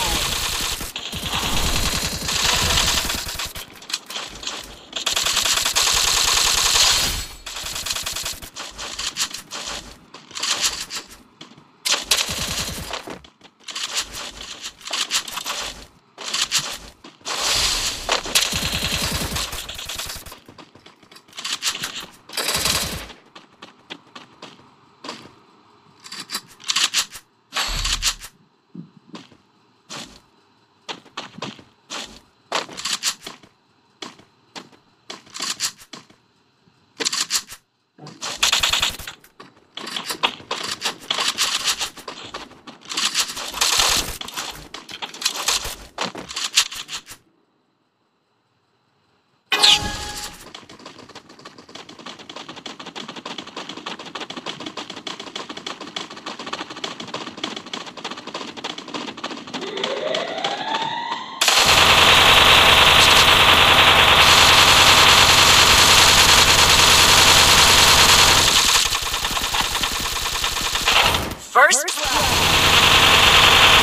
Speaker 2: First blood.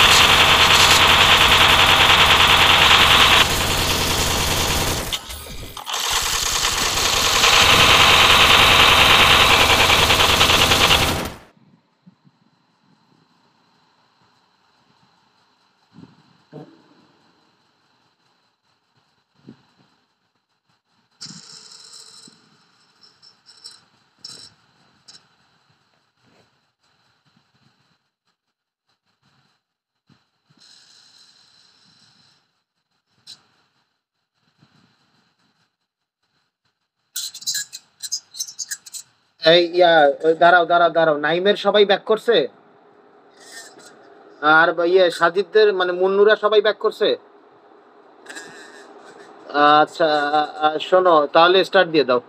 Speaker 1: এই ইয়া ওই দাঁড়াও দাঁড়াও দাঁড়াও, নাইমের সবাই ব্যাক করছে? আর ইয়ে সাজিদদের মানে মুন্নুরা সবাই ব্যাক করছে? আচ্ছা, আ- আ, শোনো তাহলে স্টার্ট দিয়ে দাও।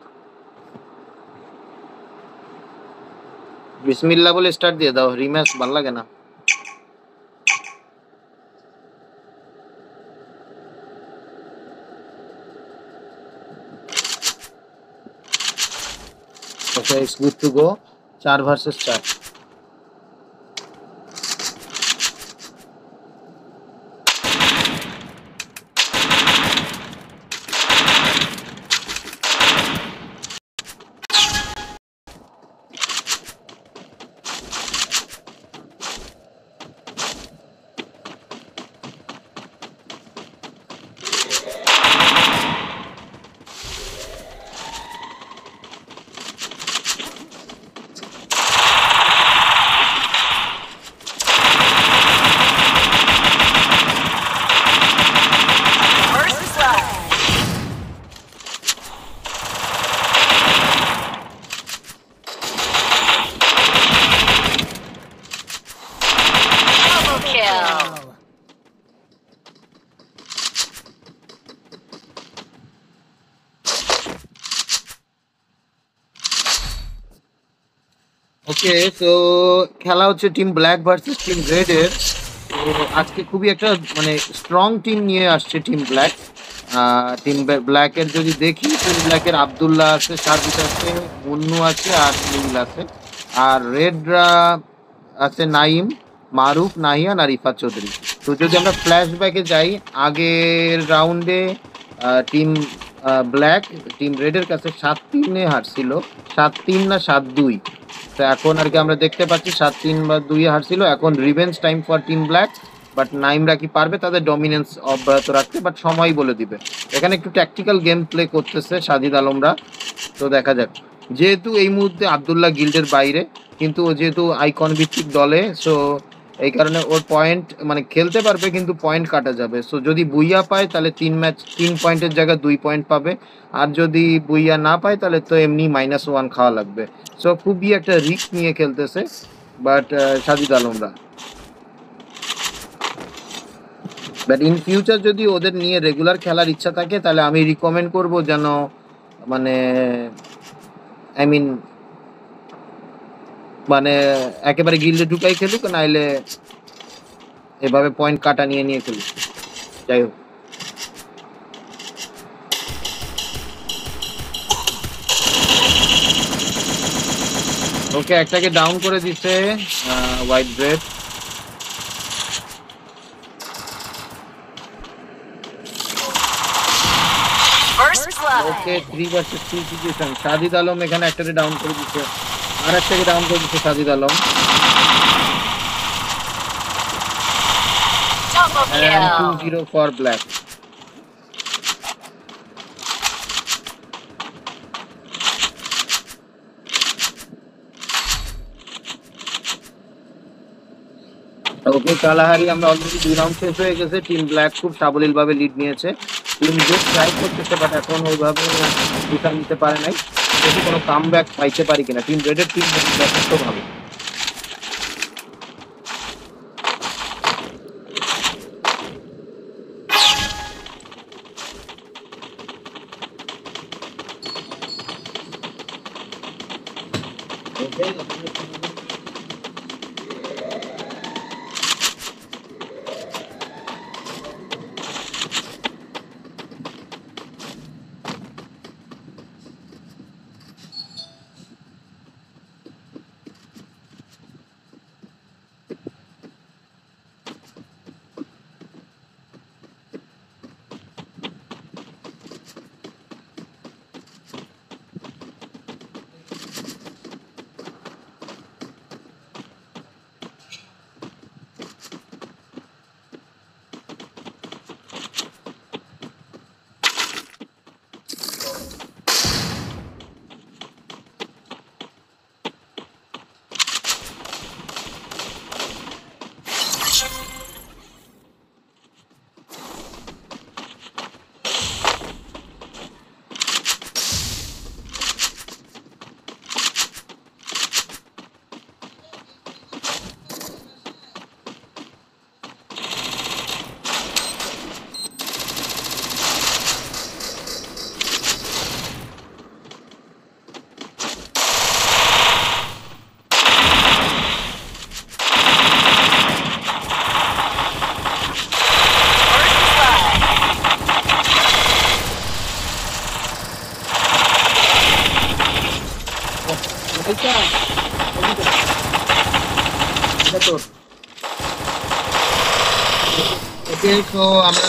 Speaker 1: বিসমিল্লাহ বলে স্টার্ট দিয়ে দাও, রিম্যাচ ভাল লাগে না। Okay, it's good to go. চার ভার্সেস চার। ওকে, তো খেলা হচ্ছে team black versus team red এর। তো আজকে খুবই একটা মানে স্ট্রং টিম নিয়ে আসছে টিম ব্ল্যাক। টিম ব্ল্যাকের যদি দেখি, টিম ব্ল্যাকের আব্দুল্লাহ আছে, সার্ভিস আছে, মুন্নু আছে আর নীল আছে। আর রেডরা আছে নাইম, মারুফ, নাহিয়ান আর ইফাত চৌধুরী। তো যদি আমরা ফ্ল্যাশব্যাকে যাই, আগের রাউন্ডে টিম ব্ল্যাক টিম রেডের কাছে সাত তিনে হারছিল, সাত তিন না সাত দুই। তো এখন আর কি আমরা দেখতে পাচ্ছি সাত তিন বা দুই হারছিল। এখন revenge time for team black. But নাইমরা কি পারবে তাদের ডমিনেন্স অব্যাহত রাখতে? বাট সময় বলে দিবে। এখানে একটু ট্যাকটিক্যাল গেম প্লে করতেছে সাজিদ আলমরা। তো দেখা যাক। যেহেতু এই মুহূর্তে আব্দুল্লাহ গিল্ডের বাইরে, কিন্তু ও যেহেতু আইকন ভিত্তিক দলে, সো এই কারণে ওর পয়েন্ট মানে খেলতে পারবে কিন্তু পয়েন্ট কাটা যাবে। সো যদি বুইয়া পায় তাহলে তিন ম্যাচ তিন পয়েন্টের জায়গায় দুই পয়েন্ট পাবে। আর যদি বুইয়া না পায় তাহলে তো এমনি মাইনাস ওয়ান খাওয়া লাগবে। সো খুবই একটা রিস্ক নিয়ে খেলতেছে বাট সাজিদ আলমরা। বাট ইন ফিউচার যদি ওদের নিয়ে রেগুলার খেলার ইচ্ছা থাকে তাহলে আমি রিকমেন্ড করব যেন মানে আই মিন মানে একেবারে গিল্ডে ঢুকাই খেলুক, নাইলে এভাবে পয়েন্ট কাটা নিয়ে নিয়ে খেলুক। যাই হোক, ওকে একটাকে ডাউন করে দিচ্ছে white bread.
Speaker 2: First blood.
Speaker 1: Okay three versus three situation. Sajid Alam এখানে একটাকে ডাউন করে দিচ্ছে, আর একটাকে ডাউন করে দিচ্ছে Sajid Alam.
Speaker 2: Double
Speaker 1: And two
Speaker 2: kill.
Speaker 1: zero for black. Okay Kalahari আমরা অলরেডি দুই রাউন্ড শেষ হয়ে গেছে। টিম ব্ল্যাক খুব সাবলীল ভাবে লিড নিয়েছে। টিম রেড ট্রাই করতেছে বাট এখন ওইভাবে ডিফেন্ড নিতে পারে নাই। যদি কোনো কাম ব্যাক পাইতে পারি কিনা টিম রেডের টিম যথেষ্ট ভালো। ওকে সো আমরা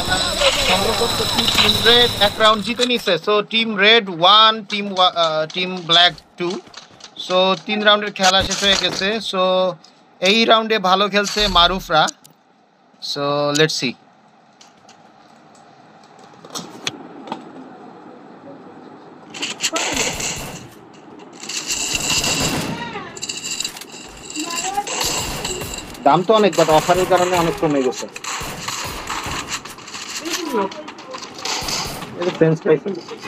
Speaker 1: সংগ্রহ করতেছি টিম রেড এক রাউন্ড জিতে নিছে। So team red one, team team black two. So তিন রাউন্ডের খেলা শেষ হয়ে গেছে। সো এই রাউন্ডে ভালো খেলছে মারুফরা। So let's C. দাম তো অনেক বাট অফারের কারণে অনেক কমে গেছে। এটা french fries.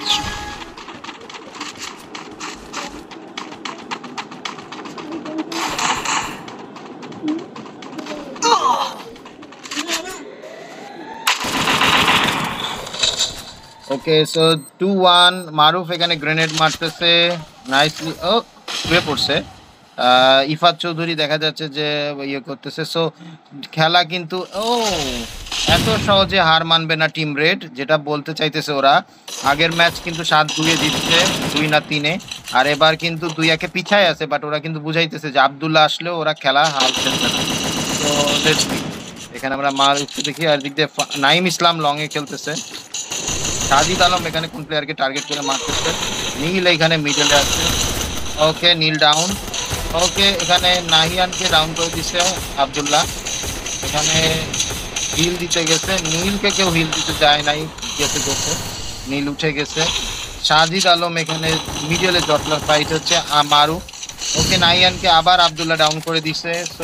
Speaker 1: Okay so two one. Maruf এখানে গ্রেনেড মারতেছে নাইসলি। ও শুয়ে পড়ছে। আহ, ইফাত চৌধুরী দেখা যাচ্ছে যে ইয়ে করতেছে। সো খেলা কিন্তু ও এত সহজে হার মানবে না টিম রেড, যেটা বলতে চাইতেছে ওরা। আগের ম্যাচ কিন্তু সাত দুইয়ে জিতছে, দুই না তিনে, আর এবার কিন্তু দুই একে পিছায় আছে, বাট ওরা কিন্তু বুঝাইতেছে যে আব্দুল্লাহ আসলেও ওরা খেলা হাল খেলবে না। তো লেটস সি। এখানে আমরা মাল উঠতে দেখি, আর দিক দিয়ে ফা- নাইম ইসলাম লং এ খেলতেছে। সাজিদ আলম এখানে কোন প্লেয়ারকে টার্গেট করে মারতেছে। নীল এখানে মিডলে আছে। ওকে, নীল ডাউন। ওকে, এখানে নাহিয়ানকে ডাউন করে দিচ্ছে আব্দুল্লাহ। এখানে হিল দিতে গেছে, নীলকে কেউ হিল দিতে যায় নাই, গেছে গেছে নীল উঠে গেছে। সাজিদ আলম এখানে মিডলে জটলার ফাইট হচ্ছে, আ- মারু। ওকে, নাহিয়ানকে আবার আব্দুল্লাহ ডাউন করে দিছে। সো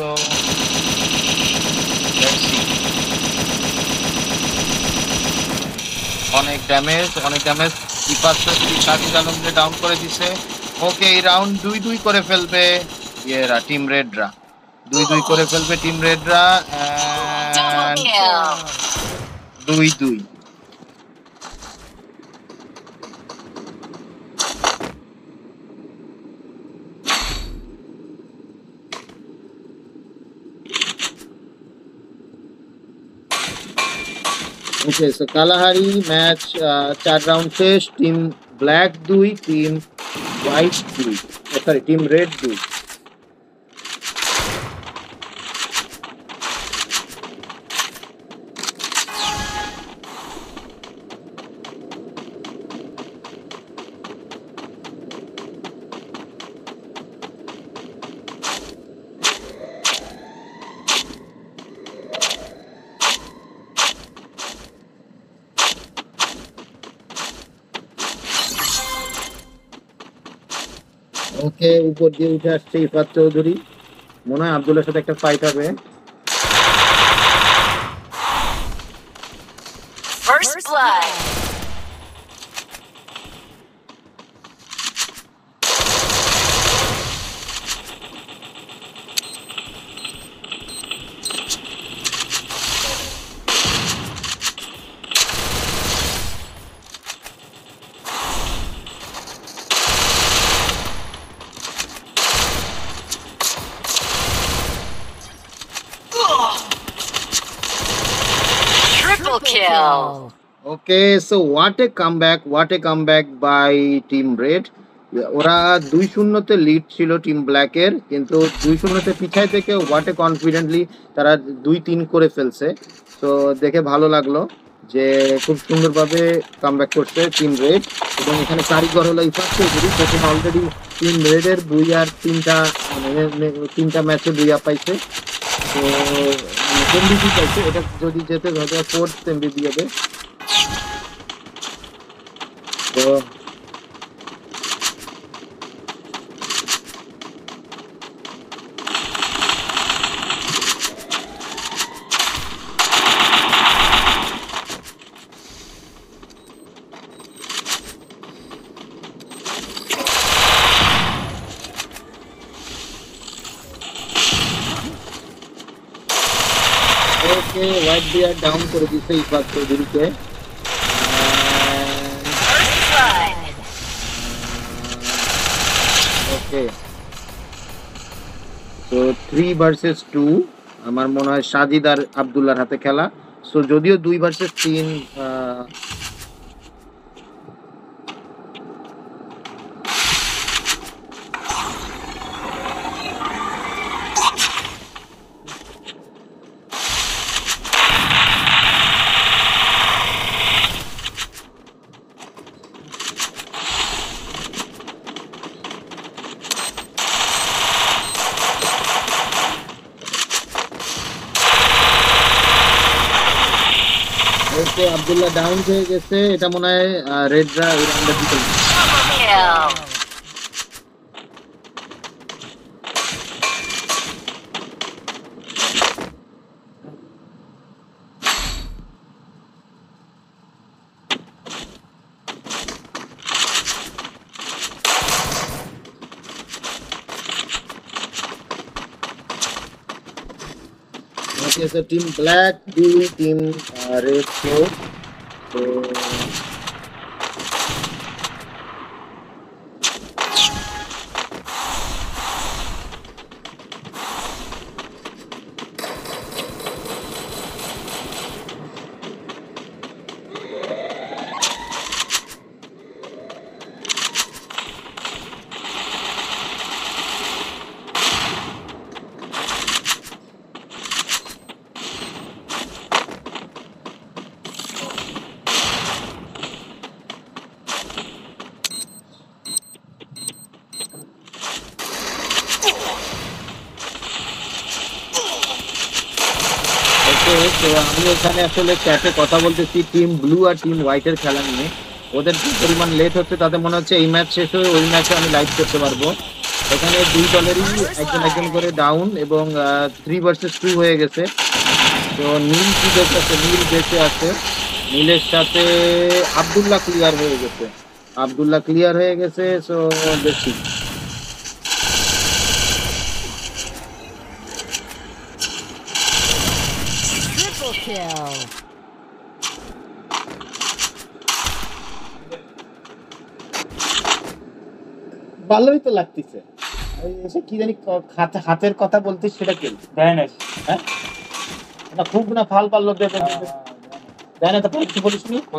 Speaker 1: অনেক ড্যামেজ, অনেক ড্যামেজ। ইফাত চৌধুরী সাজিদ আলমকে ডাউন করে দিছে। ওকে, এই রাউন্ড দুই দুই করে ফেলবে ইয়েরা, টিম রেডরা। দুই দুই করে ফেলবে টিম রেডরা।
Speaker 2: Double kill.
Speaker 1: দুই দুই। ওকে, সো কালাহারি ম্যাচ চার রাউন্ড শেষ। টিম ব্ল্যাক দুই, টিম হোয়াইট দুই, সরি টিম রেড দুই। ওকে, উপর দিয়ে উঠে আসছে ইফাত চৌধুরী। মনে হয় আব্দুল্লার সাথে একটা ফাইট হবে।
Speaker 2: First blood. Triple kill.
Speaker 1: Okay, so what a comeback, what a comeback by team red. ওরা দুই শূন্যতে লিড ছিল টিম ব্ল্যাকের, কিন্তু দুই শূন্যতে পিছায় থেকে হোয়াট এ কনফিডেন্টলি তারা দুই তিন করে ফেলছে। তো দেখে ভালো লাগলো যে খুব সুন্দরভাবে কামব্যাক করছে টিম রেড। এবং এখানে কারিগর হলো ইফাত চৌধুরী, যেখানে অলরেডি টিম রেডের দুই আর তিনটা মানে তিনটা ম্যাচে দুই আপ পাইছে। তো এমবিপি পাইছে, এটা যদি যেতে হয়তো ফোর্থ এমবিপি হবে। তো ওকে, হোয়াইট বিয়ার ডাউন করে দিচ্ছে ইফাত চৌধুরীকে।
Speaker 2: First blood.
Speaker 1: ওকে, তো থ্রি ভার্সেস টু। আমার মনে হয় সাজিদ আর আব্দুল্লাহর হাতে খেলা। সো যদিও দুই ভার্সেস তিন, ওকে, আব্দুল্লাহ ডাউন হয়ে গেছে। এটা মনে হয় রেডরা এই রাউন্ডে জিতে গেছে।
Speaker 2: Double kill.
Speaker 1: Okay, so team black duel team uh, red four. So তো আমি এখানে আসলে চ্যাটে কথা বলতেছি টিম ব্লু আর টিম হোয়াইটের খেলা নিয়ে। ওদের কি পরিমাণ লেট হচ্ছে তাতে মনে হচ্ছে এই ম্যাচ শেষ হয়ে ওই ম্যাচে আমি লাইভ করতে পারবো। এখানে দুই দলেরই একজন একজন করে ডাউন এবং থ্রি ভার্সেস টু হয়ে গেছে। তো নীল কি বেঁচে আছে, নীল বেঁচে আছে, নীলের সাথে আব্দুল্লাহ ক্লিয়ার হয়ে গেছে, আব্দুল্লাহ ক্লিয়ার হয়ে গেছে। সো দেখছি
Speaker 2: Triple kill.
Speaker 1: ভালোই তো লাগতেছে। ওই এসে কি জানি ক- হাতে- হাতের কথা বলতিস সেটা কি?
Speaker 3: দেয় না
Speaker 1: হ্যাঁ না খুব না ফাল পারলো দেবে দেয় না, তারপরে কি বলিস নি?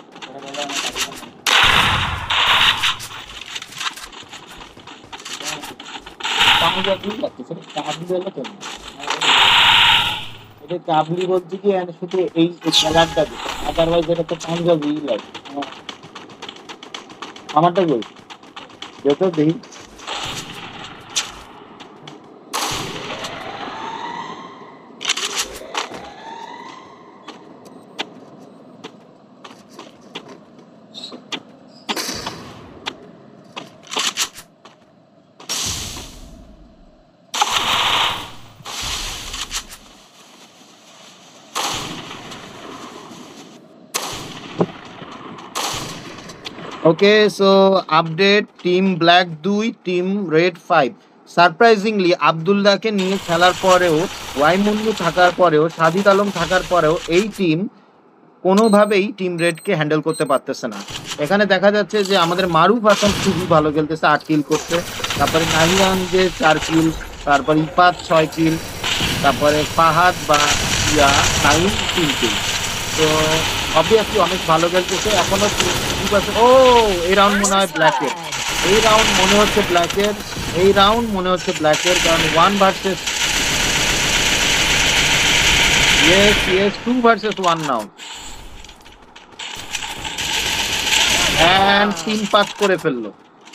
Speaker 1: পাঞ্জাবি লাগতেছে, কাবলি বলে কেন? এটা কাবলি বলছি কি মানে শুধু এই কালারটা দিতে, আদারওয়াইজ এটা তো পাঞ্জাবি লাগে। আমারটা বল যত দেখি okay. So update team black দুই, টিম রেড ফাইভ। সারপ্রাইজিংলি আবদুল্লাহকে নিয়ে খেলার পরেও, ওয়াইমুন্নু থাকার পরেও, সাদিক আলম থাকার পরেও এই টিম কোনোভাবেই টিম রেডকে হ্যান্ডেল করতে পারতেছে না। এখানে দেখা যাচ্ছে যে আমাদের মারুফ হাসান খুবই ভালো খেলতেছে, আট কিল করছে। তারপরে নাহিয়ান যে চার কিল, তারপর ইফাত ছয় কিল, তারপরে ফাহাদ বা ইয়া নাইম তিন কিল। তো অবভিয়াসলি অনেক ভালো খেলতেছে এখনো। ও এই রাউন্ড মনে হয় ব্ল্যাকের, এই রাউন্ড মনে হচ্ছে ব্ল্যাকের, এই রাউন্ড মনে হচ্ছে ব্ল্যাকের, কারণ one versus yes yes two versus one now, and তিন পাস করে ফেললো।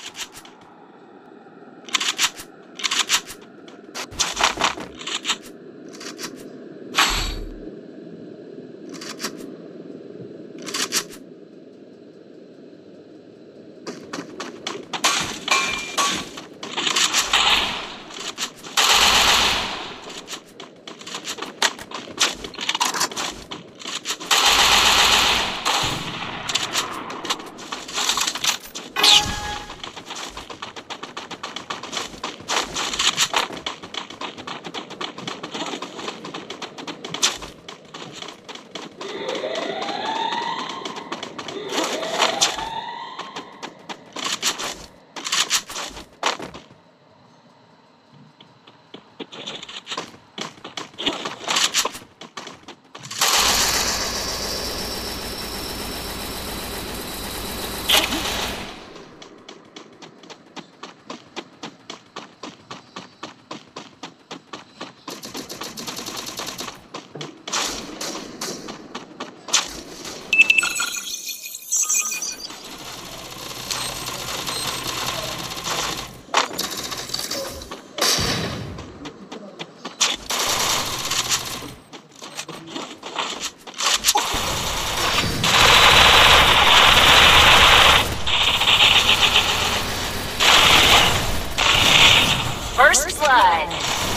Speaker 2: First blood.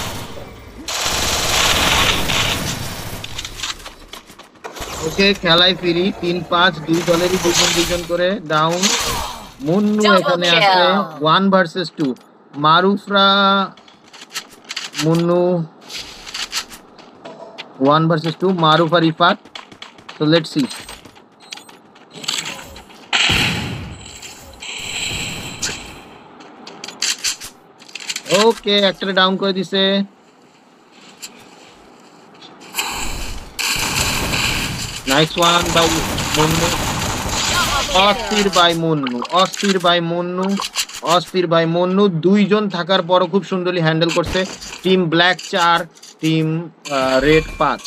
Speaker 1: ওকে খেলায় ফিরি, তিন পাঁচ দুই দলেরই দুজন দুজন করে ডাউন। মুন্নু
Speaker 2: Double
Speaker 1: এখানে
Speaker 2: kill.
Speaker 1: আছে ওয়ান ভার্সেস টু, মারুফরা Munnu one versus two, Maruf আর Ifat. So let's see. Okay একটা ডাউন করে দিছে। নাইস ওয়ান বাই মুন্নু, অস্থির বাই মুন্নু, অস্থির বাই মুন্নু, অস্থির বাই মুন্নু। দুইজন থাকার পরও খুব সুন্দরলি হ্যান্ডেল করছে। টিম ব্ল্যাক চার, টিম রেড পাঁচ।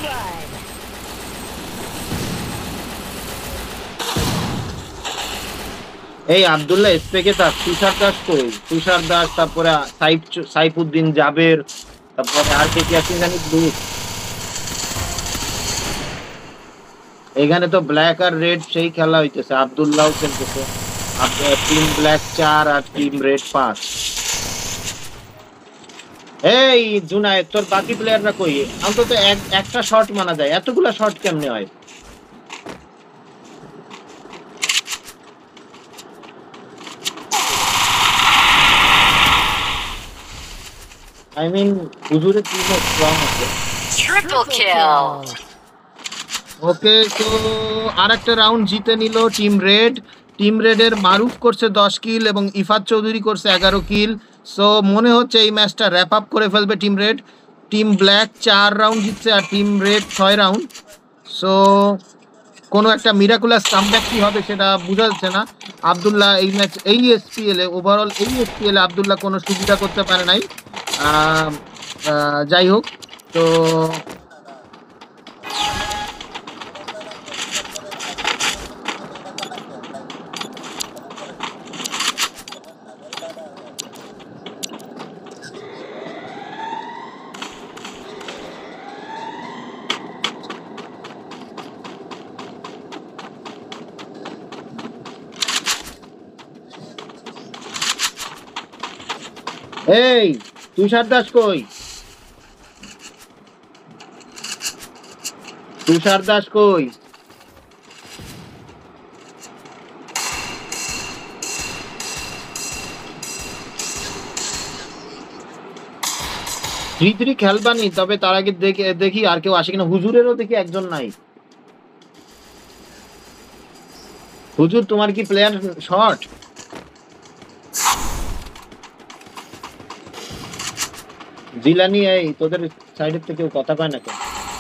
Speaker 2: blood.
Speaker 1: এই আব্দুল্লাহ স্পেকে থাক, তুষার দাস কই? তুষার দাস, তারপরে সাইফ সাইফুদ্দিন জাবের, তারপরে আর কে কি আছে জানি গ্রুপ। এখানে তো ব্ল্যাক আর রেড সেই খেলা হইতেছে, আব্দুল্লাহ খেলতেছে, টিম ব্ল্যাক চার আর টিম রেড পাঁচ। এই জুনায়েদ, তোর বাকি প্লেয়াররা কই? অন্তত এক একটা শট মানা যায়, এতগুলা শট কেমনে হয়? আই মিন হুজুরের টিমও স্ট্রং আছে।
Speaker 2: Triple kill.
Speaker 1: ওকে, তো আর একটা রাউন্ড জিতে নিল টিম রেড। টিম রেডের মারুফ করছে দশ কিল এবং ইফাত চৌধুরী করছে এগারো কিল। সো মনে হচ্ছে এই ম্যাচটা র্যাপ আপ করে ফেলবে টিম রেড। টিম ব্ল্যাক চার রাউন্ড জিতছে আর টিম রেড ছয় রাউন্ড। সো কোনো একটা মিরাকুলাস কামব্যাক কি হবে সেটা বোঝা যাচ্ছে না। আব্দুল্লাহ এই ম্যাচ এই এসপিএল এ ওভারঅল এই এসপিএল এ আব্দুল্লাহ কোনো সুবিধা করতে পারে নাই। আহ, আহ, যাই হোক, তো এই তুষার দাস কই? তুষার দাস কই? থ্রি থ্রি খেলবানি, তবে তার আগে দেখি দেখি আর কেউ আসে কিনা। হুজুরেরও দেখি একজন নাই। হুজুর, তোমার কি প্লেয়ার শর্ট? জিলানি, এই তোদের সাইডের থেকে কেউ কথা পায় না কেন?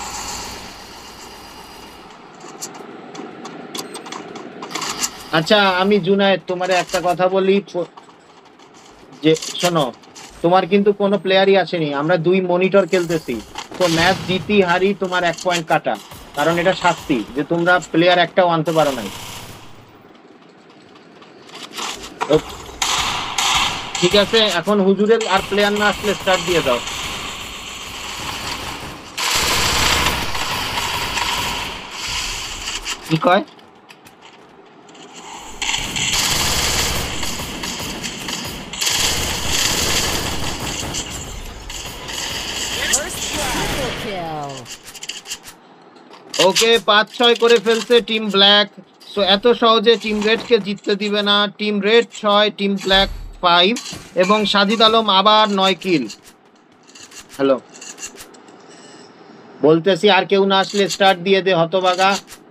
Speaker 1: আচ্ছা আমি জুনায়েদ তোমারে একটা কথা বলি, যে শোনো, তোমার কিন্তু কোনো প্লেয়ারই আসেনি, আমরা দুই মনিটর খেলতেছি। তো ম্যাচ জিতি হারি তোমার এক পয়েন্ট কাটা, কারণ এটা শাস্তি যে তোমরা প্লেয়ার একটাও আনতে পারো নাই। ঠিক আছে, এখন হুজুরের আর প্লেয়ার না আসলে স্টার্ট দিয়ে দাও। কি কয়?
Speaker 2: Triple kill.
Speaker 1: ওকে, পাঁচ ছয় করে ফেলছে টিম ব্ল্যাক। সো এত সহজে টিম রেডকে জিততে দিবে না। টিম রেড ছয়, টিম ব্ল্যাক ফাইভ, এবং সাজিদ আলম আবার নয় কিল। হ্যালো, বলতেছি আর কেউ না আসলে স্টার্ট দিয়ে দে হতবাগা।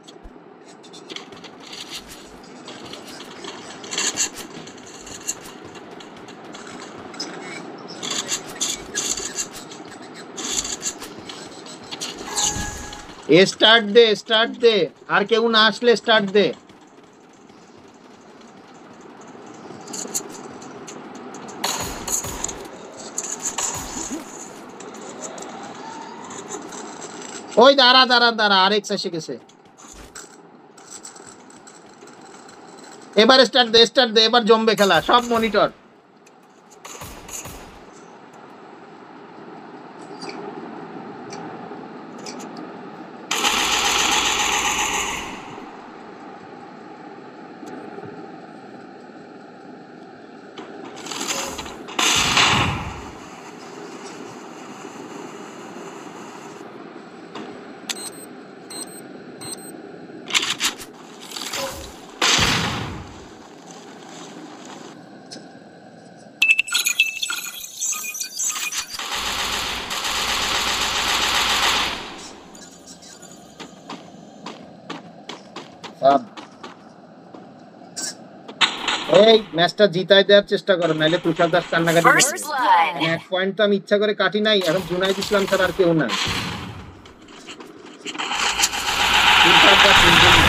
Speaker 1: এ স্টার্ট দে, স্টার্ট দে, আর কেউ না আসলে স্টার্ট দে। ওই দাঁড়া দাঁড়া দাঁড়া, আরেক এসে গেছে। এবার স্টার্ট দে, স্টার্ট দে, এবার জমবে খেলা। সব মনিটর। এই ম্যাচটা জিতাই দেওয়ার চেষ্টা করো, নাহলে তুষার দাস কান্নাকাটি করবে।
Speaker 2: First blood.
Speaker 1: এক পয়েন্ট তো আমি ইচ্ছা করে কাটি নাই, এখন জুনাইদ ইসলাম ছাড়া আর কেউ নাই। তুষার দাস ইঞ্জিন না।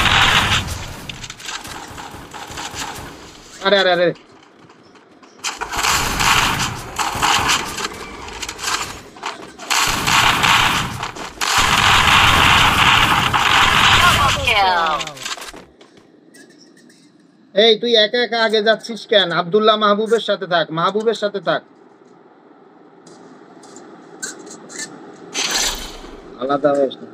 Speaker 1: আরে আরে আরে, এই তুই একা একা আগে যাচ্ছিস কেন? আব্দুল্লাহ মাহবুবের সাথে থাক, মাহবুবের সাথে থাক, আলাদা হয়ে যা।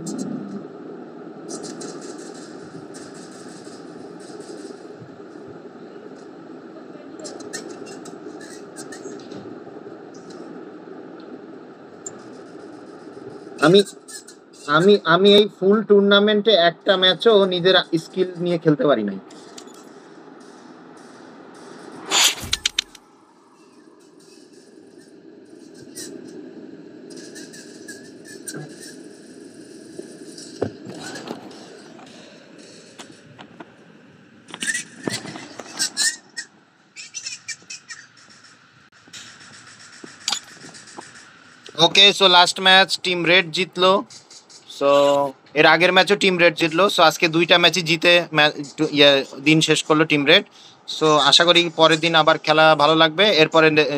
Speaker 1: আমি আমি আমি এই ফুল টুর্নামেন্টে একটা ম্যাচও নিজের স্কিল নিয়ে খেলতে পারি নাই। Okay, so last match team red জিতলো। সো এর আগের ম্যাচও টিম রেড জিতলো। সো আজকে দুইটা ম্যাচই জিতে দিন শেষ করলো টিম রেড। সো আশা করি পরের দিন আবার খেলা ভালো লাগবে। এরপরে